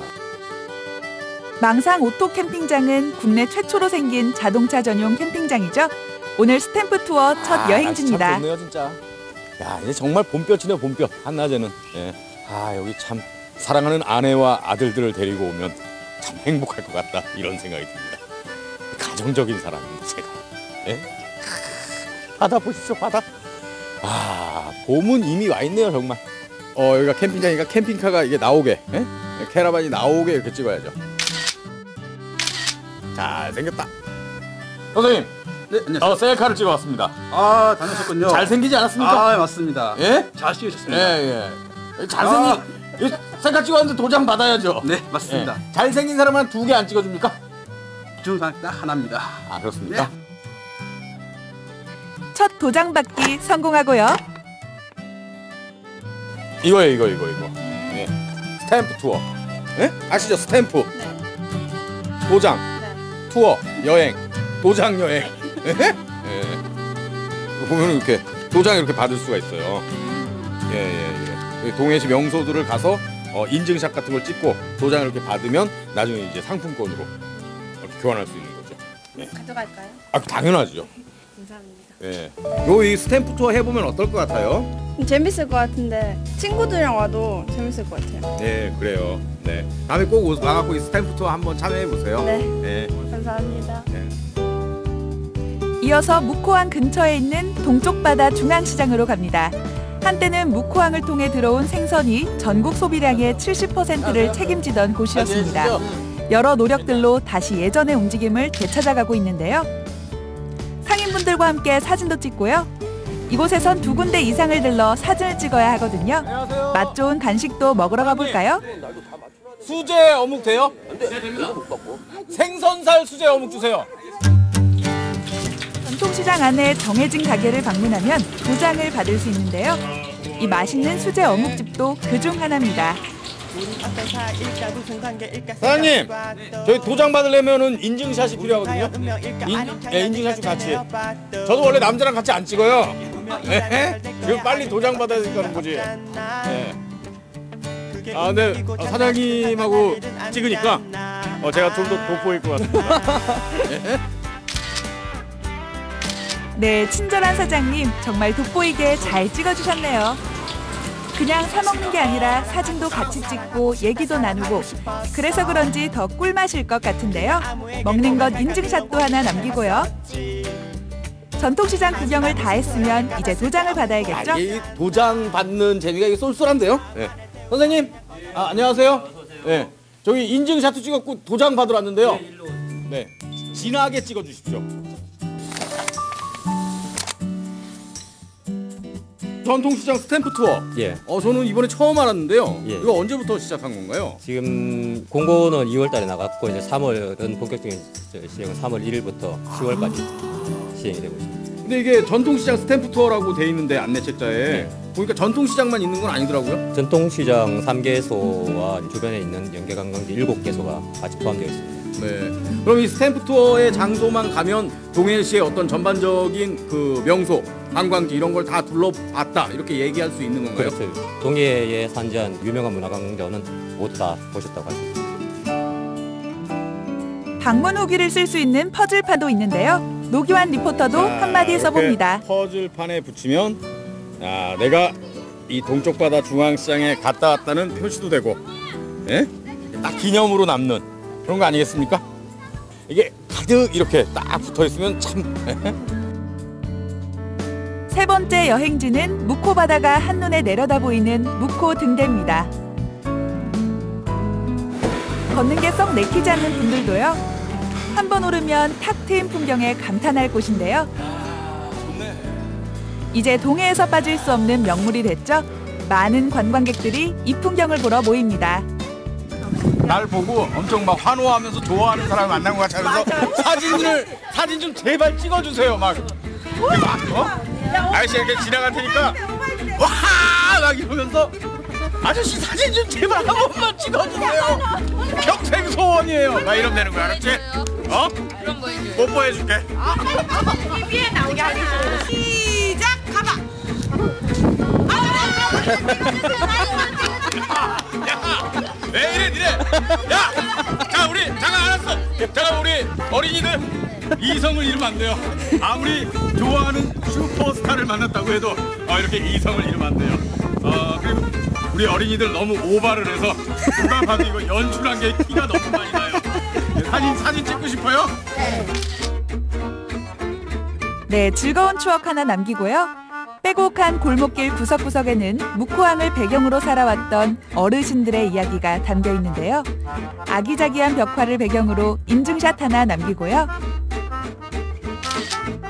망상 오토 캠핑장은 국내 최초로 생긴 자동차 전용 캠핑장이죠. 오늘 스탬프 투어 첫 아, 여행지입니다. 참 좋네요, 진짜. 야, 이제 정말 봄볕이네, 봄볕. 한낮에는. 예. 아, 여기 참 사랑하는 아내와 아들들을 데리고 오면 참 행복할 것 같다, 이런 생각이 듭니다. 가정적인 사람입니다, 제가. 예? 바다 보십시오, 바다. 아, 봄은 이미 와 있네요, 정말. 어, 여기가 캠핑장이니까 캠핑카가 이게 나오게, 예? 캐러반이 나오게 이렇게 찍어야죠. 잘 생겼다. 선생님, 네, 안녕하세요. 어, 셀카를 찍어왔습니다. 아, 다녀오셨군요. 잘생기지 않았습니까? 아, 맞습니다. 예? 잘 찍으셨습니다. 예, 예. 잘생긴, 아. 셀카 찍어왔는데 도장 받아야죠. 네, 맞습니다. 예. 잘생긴 사람은 두 개 안 찍어줍니까? 두 딱 하나입니다. 아, 그렇습니까? 네. 첫 도장 받기 성공하고요. 이거예요, 이거, 이거, 이거. 예. 스탬프 투어. 예? 아시죠? 스탬프. 네. 도장. 네. 투어. 여행. 도장 여행. 예? 예. 보면 이렇게 도장 이렇게 받을 수가 있어요. 예, 예, 예. 동해시 명소들을 가서 어, 인증샷 같은 걸 찍고 도장을 이렇게 받으면 나중에 이제 상품권으로 이렇게 교환할 수 있는 거죠. 예. 가져갈까요? 아, 당연하죠. 감사합니다. 예. 요 이 스탬프 투어 해보면 어떨 것 같아요? 재밌을 것 같은데 친구들이랑 와도 재밌을 것 같아요. 네, 그래요. 네. 다음에 꼭 오- 와갖고 이 스탬프 투어 한번 참여해 보세요. 네. 네. 감사합니다. 네. 이어서 묵호항 근처에 있는 동쪽 바다 중앙시장으로 갑니다. 한때는 묵호항을 통해 들어온 생선이 전국 소비량의 칠십 퍼센트를 책임지던 곳이었습니다. 여러 노력들로 다시 예전의 움직임을 되찾아가고 있는데요. 상인분들과 함께 사진도 찍고요. 이곳에선 두 군데 이상을 들러 사진을 찍어야 하거든요. 맛 좋은 간식도 먹으러 가볼까요? 수제 어묵 돼요? 네, 됩니다. 생선살 수제 어묵 주세요. 전통시장 안에 정해진 가게를 방문하면 도장을 받을 수 있는데요. 이 맛있는 수제 어묵집도 그중 하나입니다. 사장님, 저희 도장 받으려면은 인증샷이 필요하거든요. 인, 예, 인증샷 좀 같이. 저도 원래 남자랑 같이 안 찍어요. 예? 지금 빨리 도장 받아야 되는 거지. 예. 아, 근데 어, 사장님하고 찍으니까 어, 제가 좀 더 돋보일 것 같아요. 예? 네, 친절한 사장님 정말 돋보이게 잘 찍어주셨네요. 그냥 사 먹는 게 아니라 사진도 같이 찍고 얘기도 나누고 그래서 그런지 더 꿀맛일 것 같은데요. 먹는 것 인증샷도 하나 남기고요. 전통시장 구경을 다 했으면 이제 도장을 받아야겠죠? 아, 이 도장 받는 재미가 이게 쏠쏠한데요? 네. 선생님, 아, 안녕하세요. 네, 저기 인증샷도 찍었고 도장 받으러 왔는데요. 네, 진하게 찍어주십시오. 전통시장 스탬프 투어. 예. 어, 저는 이번에 처음 알았는데요. 예. 이거 언제부터 시작한 건가요? 지금 공고는 이월 달에 나갔고 이제 삼월은 본격적인 시행은 삼월 일일부터 시월까지 시행이 되고 있습니다. 근데 이게 전통시장 스탬프 투어라고 돼 있는데 안내책자에 예. 보니까 전통시장만 있는 건 아니더라고요. 전통시장 삼 개소와 주변에 있는 연계관광지 일곱 개소가 같이 포함되어 있습니다. 네. 그럼 이 스탬프 투어의 장소만 가면 동해시의 어떤 전반적인 그 명소, 관광지 이런 걸 다 둘러봤다 이렇게 얘기할 수 있는 건가요? 그렇죠. 동해에 산지한 유명한 문화관광지는 모두 다 보셨다고 하십니다. 방문 후기를 쓸 수 있는 퍼즐판도 있는데요. 노기환 리포터도 자, 한마디 이렇게 써봅니다. 퍼즐판에 붙이면 아, 내가 이 동쪽 바다 중앙시장에 갔다 왔다는 표시도 되고, 예? 딱 기념으로 남는 그런 거 아니겠습니까? 이게 가득 이렇게 딱 붙어 있으면 참. 세 번째 여행지는 묵호 바다가 한눈에 내려다 보이는 묵호 등대입니다. 걷는 게 썩 내키지 않는 분들도요. 한 번 오르면 탁 트인 풍경에 감탄할 곳인데요. 이제 동해에서 빠질 수 없는 명물이 됐죠. 많은 관광객들이 이 풍경을 보러 모입니다. 날 보고 엄청 막 환호하면서 좋아하는 사람을 만난 것 같이 하면서 사진을 사진 좀 제발 찍어주세요 막. 막 어? 아저씨 이렇게 지나갈 테니까 와 막 이러면서 아저씨 사진 좀 제발 한 번만 찍어주세요. 평생 소원이에요. 막 이러면 되는 거야, 알았지? 어? 뽀뽀해줄게. 티비에 나오게 하자. 시작 가봐. 왜 이래 니네? 야! 자 우리 잠깐 알았어. 잠깐 우리 어린이들 이성을 잃으면 안 돼요. 아무리 좋아하는 슈퍼스타를 만났다고 해도 어, 이렇게 이성을 잃으면 안 돼요. 어, 그리고 우리 어린이들 너무 오바를 해서 누가 봐도 이거 연출한 게 티가 너무 많이 나요. 사진 사진 찍고 싶어요? 네, 즐거운 추억 하나 남기고요. 빼곡한 골목길 구석구석에는 묵호항을 배경으로 살아왔던 어르신들의 이야기가 담겨 있는데요. 아기자기한 벽화를 배경으로 인증샷 하나 남기고요.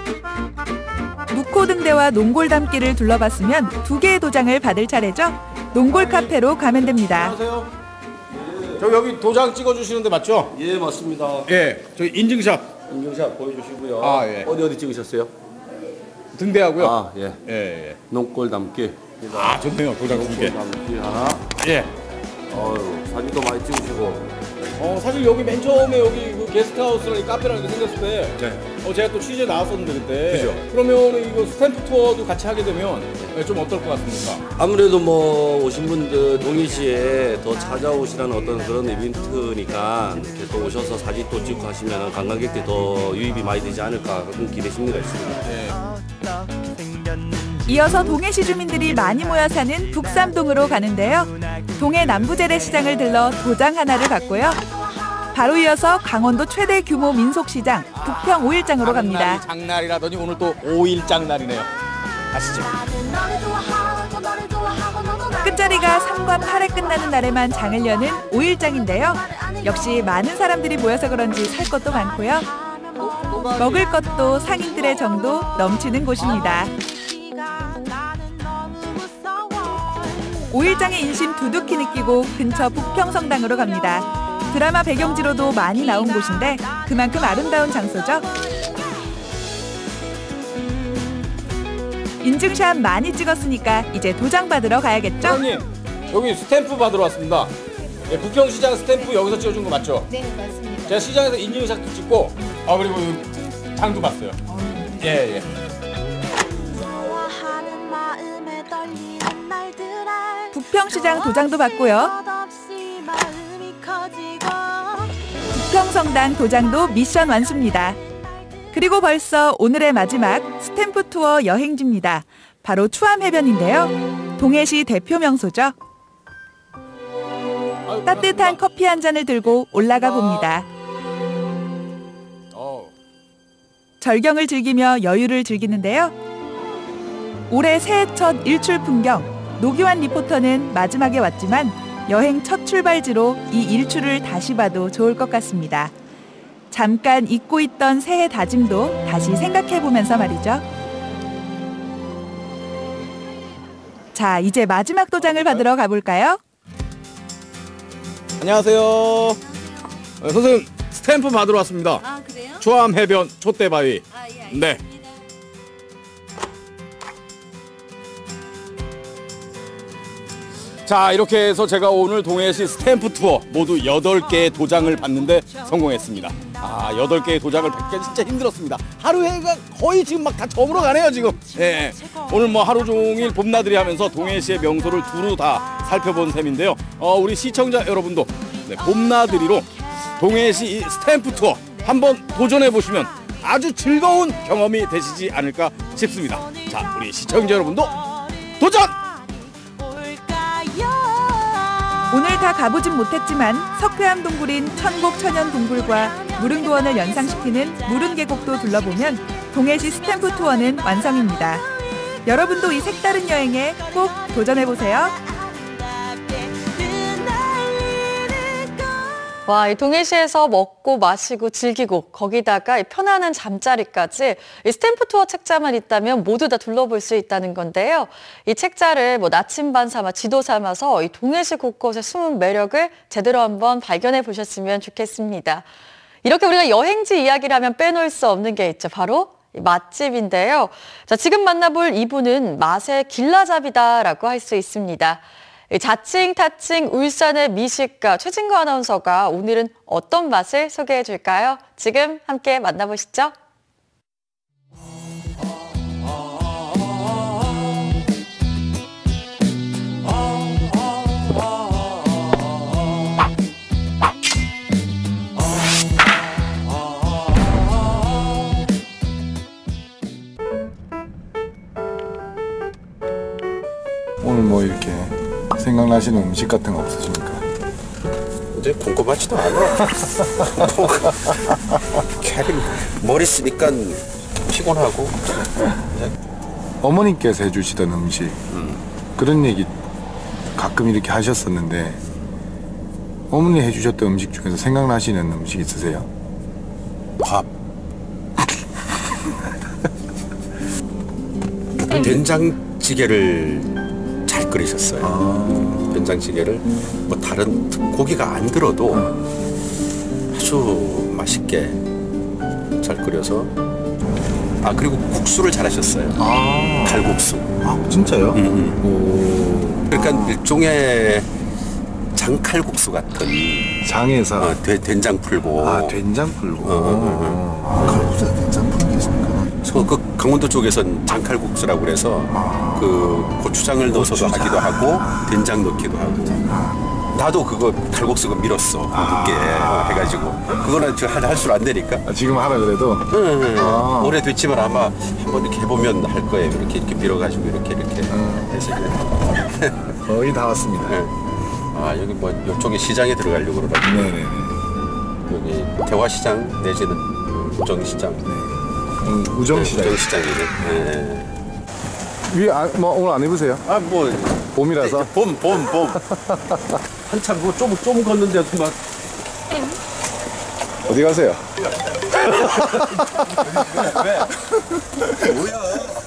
디코등대와 농골 담기를 둘러봤으면 두 개의 도장을 받을 차례죠. 농골 카페로 가면 됩니다. 안녕하세요. 저 여기 도장 찍어주시는데 맞죠? 예, 맞습니다. 예, 저희 인증샷. 인증샷 보여주시고요. 아, 예. 어디 어디 찍으셨어요? 등대하고요. 아, 예. 예, 예. 농골 담기. 아, 좋네요. 도장 두 개. 담기 하나. 예. 어유 사진도 많이 찍으시고. 어, 사실 여기 맨 처음에 여기 그 게스트하우스랑 이 카페랑 이렇게 생겼을 때, 네. 어, 제가 또 취재 나왔었는데 그때. 그죠. 그러면 이거 스탬프 투어도 같이 하게 되면 좀 어떨 것 같습니까? 아무래도 뭐 오신 분들 동해시에 더 찾아오시라는 어떤 그런 이벤트니까 이렇게 또 오셔서 사진도 찍고 하시면 관광객들이 더 유입이 많이 되지 않을까 그런 기대 심리가 있습니다. 네. 이어서 동해시 주민들이 많이 모여 사는 북삼동으로 가는데요. 동해 남부재래시장을 들러 도장 하나를 받고요. 바로 이어서 강원도 최대 규모 민속시장 북평 오일장으로 갑니다. 장날이라더니 오늘 또 오일장 날이네요. 가시죠. 끝자리가 삼과 팔에 끝나는 날에만 장을 여는 오일장인데요. 역시 많은 사람들이 모여서 그런지 살 것도 많고요. 먹을 것도 상인들의 정도 넘치는 곳입니다. 오일장의 인심 두둑히 느끼고 근처 북평성당으로 갑니다. 드라마 배경지로도 많이 나온 곳인데 그만큼 아름다운 장소죠. 인증샷 많이 찍었으니까 이제 도장 받으러 가야겠죠? 사장님, 여기 스탬프 받으러 왔습니다. 예, 북평시장 스탬프 여기서 찍어준 거 맞죠? 네, 맞습니다. 제가 시장에서 인증샷도 찍고, 아 그리고 장도 봤어요. 예, 예. 북평시장 도장도 받고요. 북평성당 도장도 미션 완수입니다. 그리고 벌써 오늘의 마지막 스탬프 투어 여행지입니다. 바로 추암해변인데요. 동해시 대표 명소죠. 따뜻한 커피 한 잔을 들고 올라가 봅니다. 절경을 즐기며 여유를 즐기는데요. 올해 새해 첫 일출 풍경. 노기환 리포터는 마지막에 왔지만 여행 첫 출발지로 이 일출을 다시 봐도 좋을 것 같습니다. 잠깐 잊고 있던 새해 다짐도 다시 생각해보면서 말이죠. 자, 이제 마지막 도장을 받으러 가볼까요? 안녕하세요. 어, 선생님, 스탬프 받으러 왔습니다. 아, 그래요? 추암해변 촛대바위. 아, 예, 네. 자, 이렇게 해서 제가 오늘 동해시 스탬프 투어 모두 여덟 개의 도장을 받는데 성공했습니다. 아, 여덟 개의 도장을 받기가 진짜 힘들었습니다. 하루해가 거의 지금 막 다 저물어 가네요, 지금. 예. 오늘 뭐 하루 종일 봄나들이 하면서 동해시의 명소를 두루 다 살펴본 셈인데요. 어, 우리 시청자 여러분도 네, 봄나들이로 동해시 스탬프 투어 한번 도전해 보시면 아주 즐거운 경험이 되시지 않을까 싶습니다. 자, 우리 시청자 여러분도 도전! 오늘 다 가보진 못했지만 석회암 동굴인 천곡 천연 동굴과 무릉도원을 연상시키는 무릉계곡도 둘러보면 동해시 스탬프 투어는 완성입니다. 여러분도 이 색다른 여행에 꼭 도전해보세요. 와, 이 동해시에서 먹고 마시고 즐기고 거기다가 이 편안한 잠자리까지 이 스탬프 투어 책자만 있다면 모두 다 둘러볼 수 있다는 건데요. 이 책자를 뭐 나침반 삼아 지도 삼아서 이 동해시 곳곳의 숨은 매력을 제대로 한번 발견해 보셨으면 좋겠습니다. 이렇게 우리가 여행지 이야기를 하면 빼놓을 수 없는 게 있죠. 바로 이 맛집인데요. 자, 지금 만나볼 이분은 맛의 길라잡이다라고 할 수 있습니다. 자칭 타칭 울산의 미식가 최진거 아나운서가 오늘은 어떤 맛을 소개해 줄까요? 지금 함께 만나보시죠. 오늘 뭐 이렇게 생각나시는 음식 같은 거 없으십니까? 근데 궁금하지도 않아. 머리 쓰니까 피곤하고. 어머님께서 해주시던 음식 음. 그런 얘기 가끔 이렇게 하셨었는데 어머니 해주셨던 음식 중에서 생각나시는 음식 있으세요? 밥. 된장찌개를 잘 끓이셨어요. 아. 된장찌개를 뭐 다른 고기가 안 들어도 아주 맛있게 잘 끓여서. 아 그리고 국수를 잘하셨어요. 아. 칼국수. 아 진짜요? 음, 음. 그러니까 일종의 장칼국수 같은. 장에서 어, 되, 된장 풀고. 아 된장 풀고. 어, 어, 어. 칼국수에 된장 푸는 게 있습니까? 저 그 강원도 쪽에선 장칼국수라고 그래서 아. 그 고추장을 넣어서도 고추장. 하기도 하고 된장 넣기도 하고. 나도 그거 칼국수 밀었어. 아. 늦게 해가지고 그거는 할줄 안 되니까. 아, 지금 하라 그래도. 응, 응. 아. 오래됐지만 아마 한번 이렇게 해보면 할 거예요. 이렇게 이렇게 밀어가지고 이렇게 이렇게 음. 해서 거의 다 왔습니다. 네. 아 여기 뭐 이쪽에 시장에 들어가려고 그러더라고요. 네네네. 여기 대화시장 내지는 우정시장. 네. 음, 우정시장. 네, 우정시장이네. 네. 위, 아, 뭐 오늘 안 입으세요? 아 뭐 봄이라서. 네, 봄, 봄, 봄. 한참 뭐 좀 좀 걷는데도 막. 어디 가세요? 왜? 뭐야?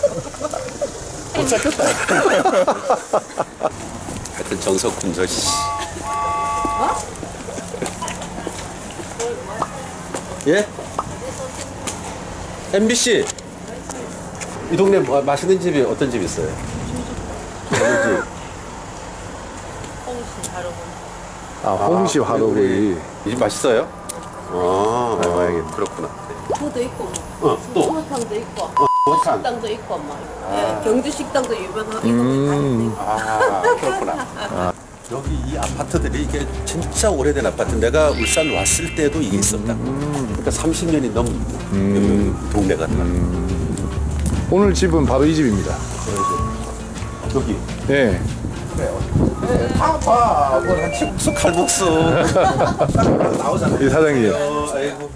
못 잡혔다. 하여튼 정석훈 저 씨. 어? 예? 엠비씨. 이 동네 뭐 맛있는 집이 어떤 집 있어요? 어떤 집? 아, 홍시 화로구이. 이 집 맛있어요? 아, 아 그렇구나. 저도 있고, 어, 또? 소마탕도 있고, 어, 소마탕. 식당도 있고, 막. 아. 네, 경주 식당도 유명하고, 음. 아, 그렇구나. 아. 여기 이 아파트들이 이게 진짜 오래된 아파트. 내가 울산 왔을 때도 이게 있었다. 음. 그러니까 삼십 년이 넘은 음. 동네가. 음. 오늘 집은 바로 이 집입니다. 여기. 네. 그래요. 네, 봐봐. 뭐 칼국수, 칼국수. 나오잖아요. 이 사장님. 아이고.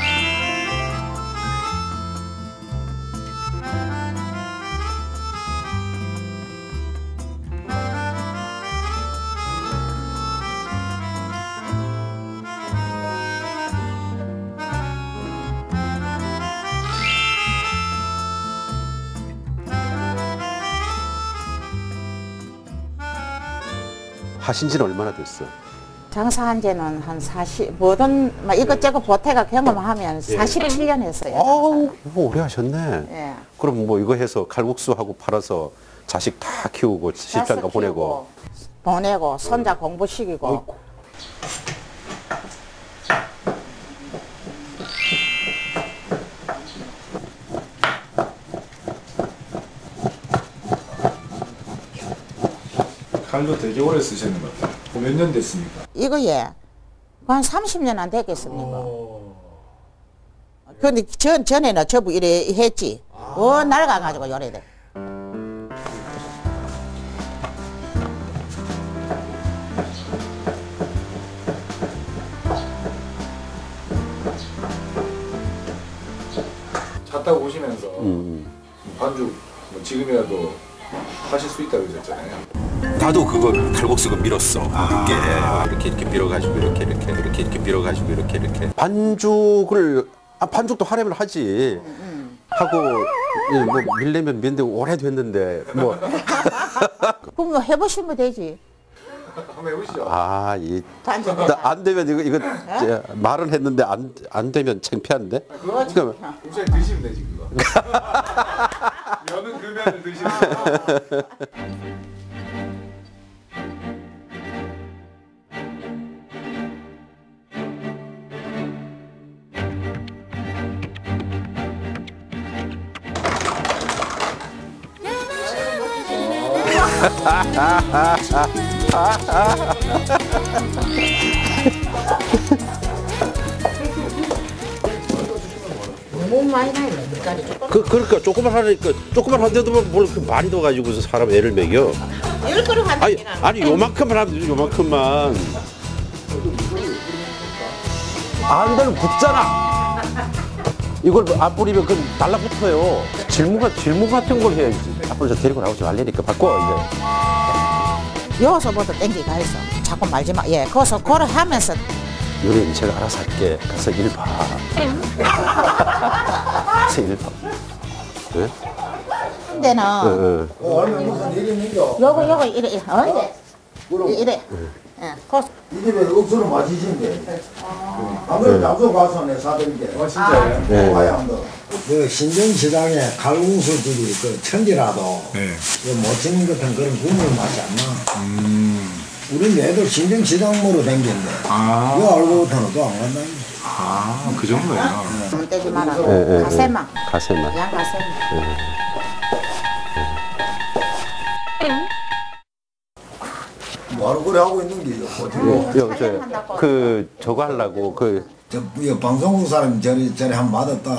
하신 지는 얼마나 됐어? 장사한 지는 한 사십, 뭐든 막 이것저것 보태가 경험하면 예. 사십칠 년 했어요. 어우, 오래 하셨네. 예. 그럼 뭐 이거 해서 칼국수하고 팔아서 자식 다 키우고 시집장가 보내고. 보내고, 손자 음. 공부시키고. 어이구. 칼도 되게 오래 쓰시는 것 같아요. 몇 년 됐습니까? 이거 예. 한 삼십 년 안 됐겠습니까? 근데 전, 전에는 저부 이래 했지. 아. 어, 낡아가지고 요래돼. 차 타고 오시면서 음. 반죽 뭐 지금이라도 하실 수 있다고 그러셨잖아요. 나도 그거 칼국수가 밀었어. 늦게 아. 이렇게 이렇게 밀어가지고 이렇게 이렇게 이렇게 이렇게 밀어가지고 이렇게 이렇게 반죽을 아 반죽도 하려면 하지 음, 음. 하고 뭐 밀려면 밀는데 오래됐는데 뭐 그럼 뭐 해보시면 되지. 한번 해보시죠. 아, 이 안 되면 이거 이거 어? 말은 했는데 안 안 되면 창피한데. 아, 그거 그럼 우선 드시면 되지 그거. 면은 그 면을 드시면 돼요. 너무 많이 나요, 밀가루. 그 그러니까 조금만 하니까 조금만 하는데도 뭘 이렇게 많이 넣어가지고서 사람 애를 먹여. 열 그릇 하는 아니 아니 요만큼만 하면 되지 요만큼만. 안 되면 붓잖아. 이걸 안 뿌리면 그 달라붙어요. 질문 같 질문 같은 걸 해야지. 앞으로 저 데리고 나오지 말라니까 바꿔 이제. 여기서부터 땡기가 해서 자꾸 말지 마. 예, 거기서 걸어 하면서. 요리는 제가 알아서 할게. 가서 일 봐. 가서 일 봐. 네? 같은 데는 어, 어, 얼마 무슨 일이 있는겨? 요거 요거 이래 이래 어 이래 이래 예, 그 이 집에 억수로 마시신데. 아무래도 남수 가서 내 사드릴게. 어, 진짜요? 네. 와야 한다. 그 신정시장에 칼국수집이 그 천지라도 네. 못 치는 듯한 그런 국물 맛이 안 나. 음. 우리 애들 신정시장으로 댕긴데. 아. 이거 알고부터는 또 안 간다. 아, 그 정도예요. 물 떼지 마라. 예, 예, 가세마. 가세마. 양 가세마. 뭐하러 그래 하고 있는 게 어떻게? 요, 저, 그, 저거 하려고, 그. 저, 이 방송국 사람이 저리, 저리 한 번 맞았다.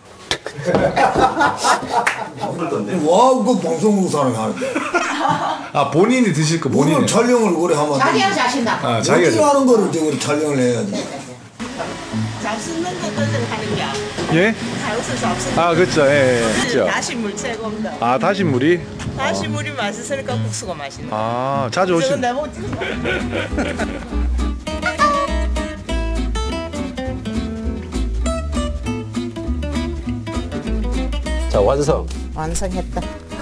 와, 그 방송국 사람이 하는데. 아, 본인이 드실 거 본인이. 촬영을 그래 하면. 자기가 자신다. 아, 자기가 어떻게 하는 거를 저기 촬영을 해야지. 잘 쓰는 것들 하는 게. 예? 칼국수 잘 쓰는 아, 그렇죠. 예, 예. 그렇죠. 다시물 최고입니다. 아, 다시물이? 다시물이 맛있으니까 국수가 맛있는 거야. 아, 자주 오신. 내가 못 찍어. 자, 완성. 완성했다.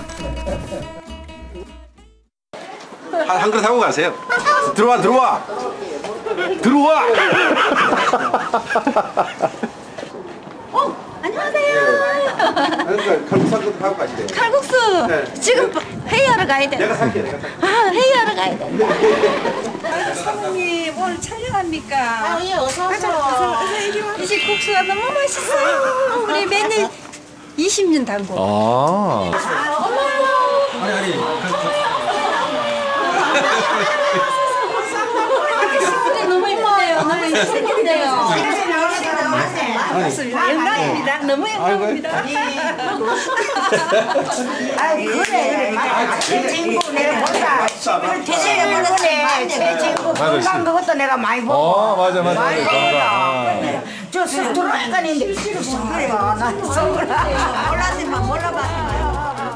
한, 한 그릇 하고 가세요. 들어와, 들어와! 들어와! 어, 안녕하세요. 칼국수 한 그릇 하고 가시래요. 칼국수 네. 지금 회의하러 가야 돼. 내가 살게, 내가 살게. 아, 회의하러 가야 돼. 사모님 오늘 촬영합니까? 아, 예, 어서 오세요. 이 집 국수가 너무 맛있어요. 우리 맨날 이십 년 담고. 아. 아니, 아니. 식구들 너무 이뻐요. 너무 이쁘신데요. 영광입니다. 너무 영광입니다. 아 그래. 제 친구 내가 몰라. 대전에 모르네. 제 친구 건강 그것도 내가 많이 보고. 어, 맞아, 맞아. 많이 건강. 보거든. 저 술을 헷갈리는데 술을 나 술을 몰랐지만 몰라봤지만.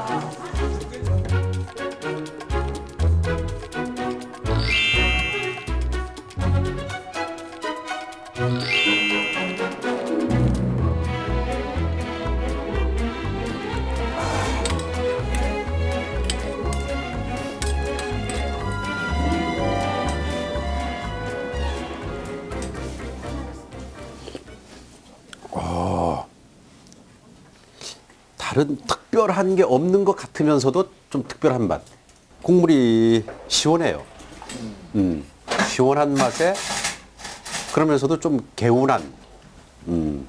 어, 다른 특별한 게 없는 것 같으면서도 좀 특별한 맛. 국물이 시원해요. 음, 시원한 맛에 그러면서도 좀 개운한. 음.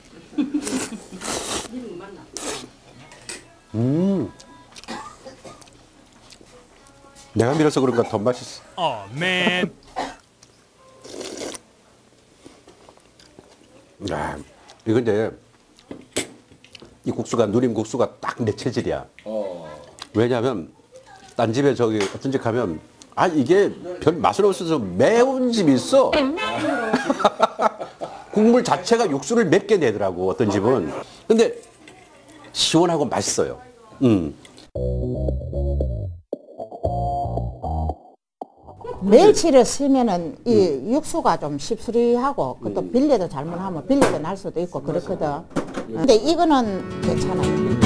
음. 내가 밀어서 그런가 더 맛있어. 어, 맨. 야, 이거 이제 이 국수가 누림 국수가 딱 내 체질이야. 어. 왜냐하면 딴 집에 저기 어떤 집 가면 아 이게 별 맛은 없어서 매운 집이 있어. 국물 자체가 육수를 맵게 내더라고 어떤 집은. 근데 시원하고 맛있어요. 음. 멸치를 쓰면은 이 육수가 좀 씁쓸하고 그것도 빌려도 잘못하면 빌려도 날 수도 있고 그렇거든. 근데 이거는 괜찮아요.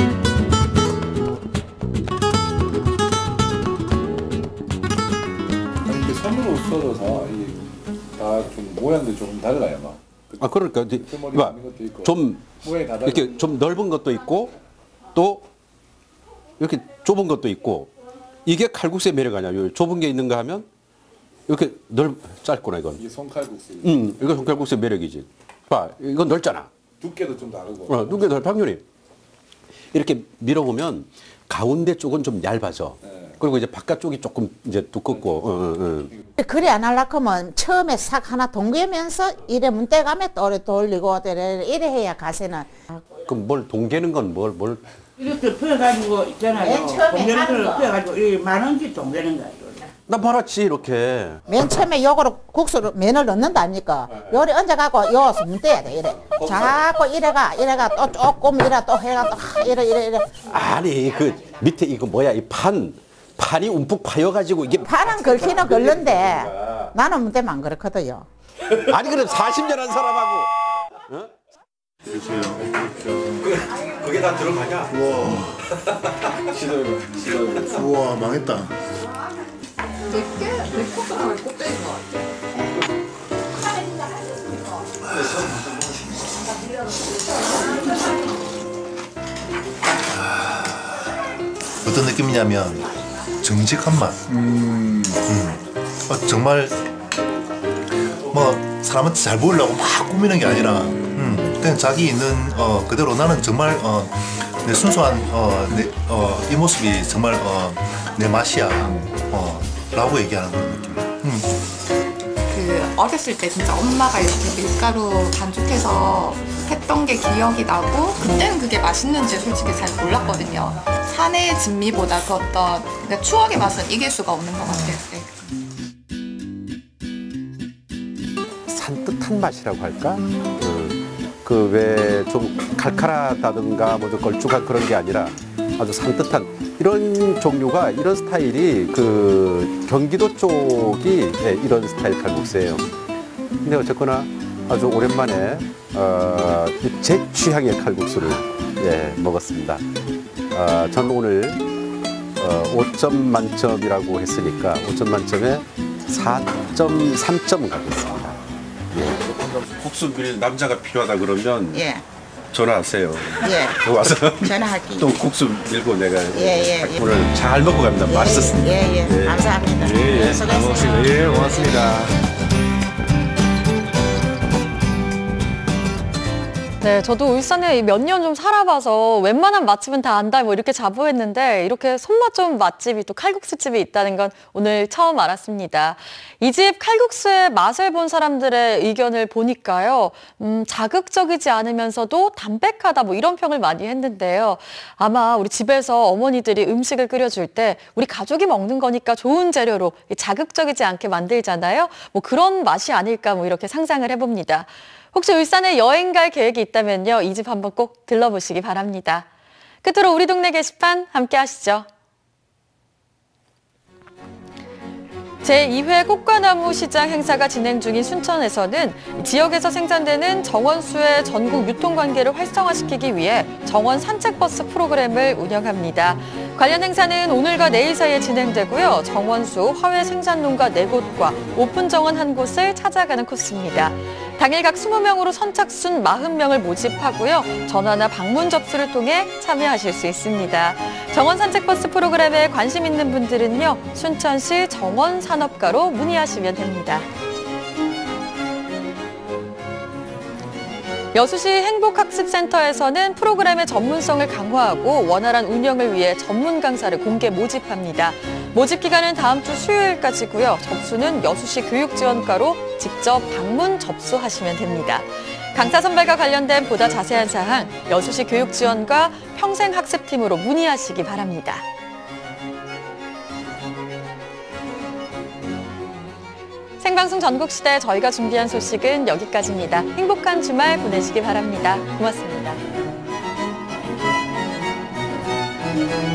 이렇게 손으로 썰어서 다 좀 모양도 조금 달라요, 막. 아 그러니까 봐, 좀 이렇게 좀 넓은 것도 있고 또 이렇게 좁은 것도 있고 이게 칼국수의 매력 아니야. 요 좁은 게 있는가 하면 이렇게 넓 짧구나 이건. 이게 손칼국수. 음, 이거 손칼국수의 매력이지. 봐, 이건 넓잖아. 두께도 좀 다르고. 어, 두께도 당연히 이렇게 밀어보면 가운데 쪽은 좀 얇아져. 네. 그리고 이제 바깥 쪽이 조금 이제 두껍고. 어, 어, 어. 그래 안 하려고 하면 처음에 싹 하나 동개면서 이래 문대감에 또 돌리고 이래, 이래 해야 가세는. 그럼 뭘 동개는 건 뭘 뭘? 이렇게 펴가지고 있잖아요. 맨 처음에 동전을 하는 거. 펴가지고 이 만 원씩 동전인 거예요. 나 말았지 이렇게. 맨 처음에 요거로 국수를 면을 넣는다 아닙니까? 요리 얹어갖고 요서 문대야 돼 이래. 자꾸 이래가 이래가 또 조금 이래 또 해가 또 하, 이래 이래 이래. 아니 그 밑에 이거 뭐야 이 판 판이 움푹 파여가지고 이게 판은 걸기는 걸는데 나는 문대만 그렇거든요. 아니 그럼 사십 년 한 사람하고. 어? 드세요. 그게 내가 들어가냐? 우와. 시도해봐. 시도해봐. 우와, 망했다. 내게 내 코스가 왜 꼭대기인 것 같아? 어떤 느낌이냐면 정직한 맛. 음. 음. 어, 정말 뭐 사람한테 잘 보이려고 막 꾸미는 게 아니라 음, 그냥 자기 있는 어, 그대로 나는 정말 어, 내 순수한 어, 내, 어, 이 모습이 정말 어, 내 맛이야 어, 라고 얘기하는 그런 느낌. 음. 그 어렸을 때 진짜 엄마가 이렇게 밀가루 반죽해서 했던 게 기억이 나고 그때는 그게 맛있는지 솔직히 잘 몰랐거든요. 산의 진미보다 그 어떤 그러니까 추억의 맛은 이길 수가 없는 것 같아요. 네. 산뜻한 맛이라고 할까? 그 왜 좀 칼칼하다든가 뭐 좀 걸쭉한 그런 게 아니라 아주 산뜻한 이런 종류가 이런 스타일이 그 경기도 쪽이 예, 이런 스타일 칼국수예요. 근데 어쨌거나 아주 오랜만에 어, 제 취향의 칼국수를 예, 먹었습니다. 어, 전 오늘 어, 오 점 만점이라고 했으니까 오 점 만점에 사 점 삼 점 가겠습니다. 예. 국수 밀 남자가 필요하다 그러면 예. 전화하세요. 예. 와서 전화할게요. 또 국수 밀고 내가 예, 예, 예. 오늘 잘 먹고 갑니다. 예, 맛있었습니다. 예, 예. 예. 감사합니다. 예, 예. 수고했습니다. 예, 고맙습니다. 네, 저도 울산에 몇 년 좀 살아봐서 웬만한 맛집은 다 안다 뭐 이렇게 자부했는데 이렇게 손맛 좋은 맛집이 또 칼국수집이 있다는 건 오늘 처음 알았습니다. 이 집 칼국수의 맛을 본 사람들의 의견을 보니까요. 음, 자극적이지 않으면서도 담백하다 뭐 이런 평을 많이 했는데요. 아마 우리 집에서 어머니들이 음식을 끓여줄 때 우리 가족이 먹는 거니까 좋은 재료로 자극적이지 않게 만들잖아요. 뭐 그런 맛이 아닐까 뭐 이렇게 상상을 해봅니다. 혹시 울산에 여행 갈 계획이 있다면요. 이 집 한번 꼭 들러보시기 바랍니다. 끝으로 우리 동네 게시판 함께 하시죠. 제이 회 꽃과나무 시장 행사가 진행 중인 순천에서는 지역에서 생산되는 정원수의 전국 유통관계를 활성화시키기 위해 정원 산책버스 프로그램을 운영합니다. 관련 행사는 오늘과 내일 사이에 진행되고요. 정원수 화훼 생산농가 네 곳과 오픈 정원 한 곳을 찾아가는 코스입니다. 당일 각 이십 명으로 선착순 사십 명을 모집하고요. 전화나 방문 접수를 통해 참여하실 수 있습니다. 정원 산책버스 프로그램에 관심 있는 분들은요. 순천시 정원산업가로 문의하시면 됩니다. 여수시 행복학습센터에서는 프로그램의 전문성을 강화하고 원활한 운영을 위해 전문 강사를 공개 모집합니다. 모집 기간은 다음 주 수요일까지고요. 접수는 여수시 교육지원과로 직접 방문 접수하시면 됩니다. 강사 선발과 관련된 보다 자세한 사항 여수시 교육지원과 평생학습팀으로 문의하시기 바랍니다. 생방송 전국시대 저희가 준비한 소식은 여기까지입니다. 행복한 주말 보내시기 바랍니다. 고맙습니다.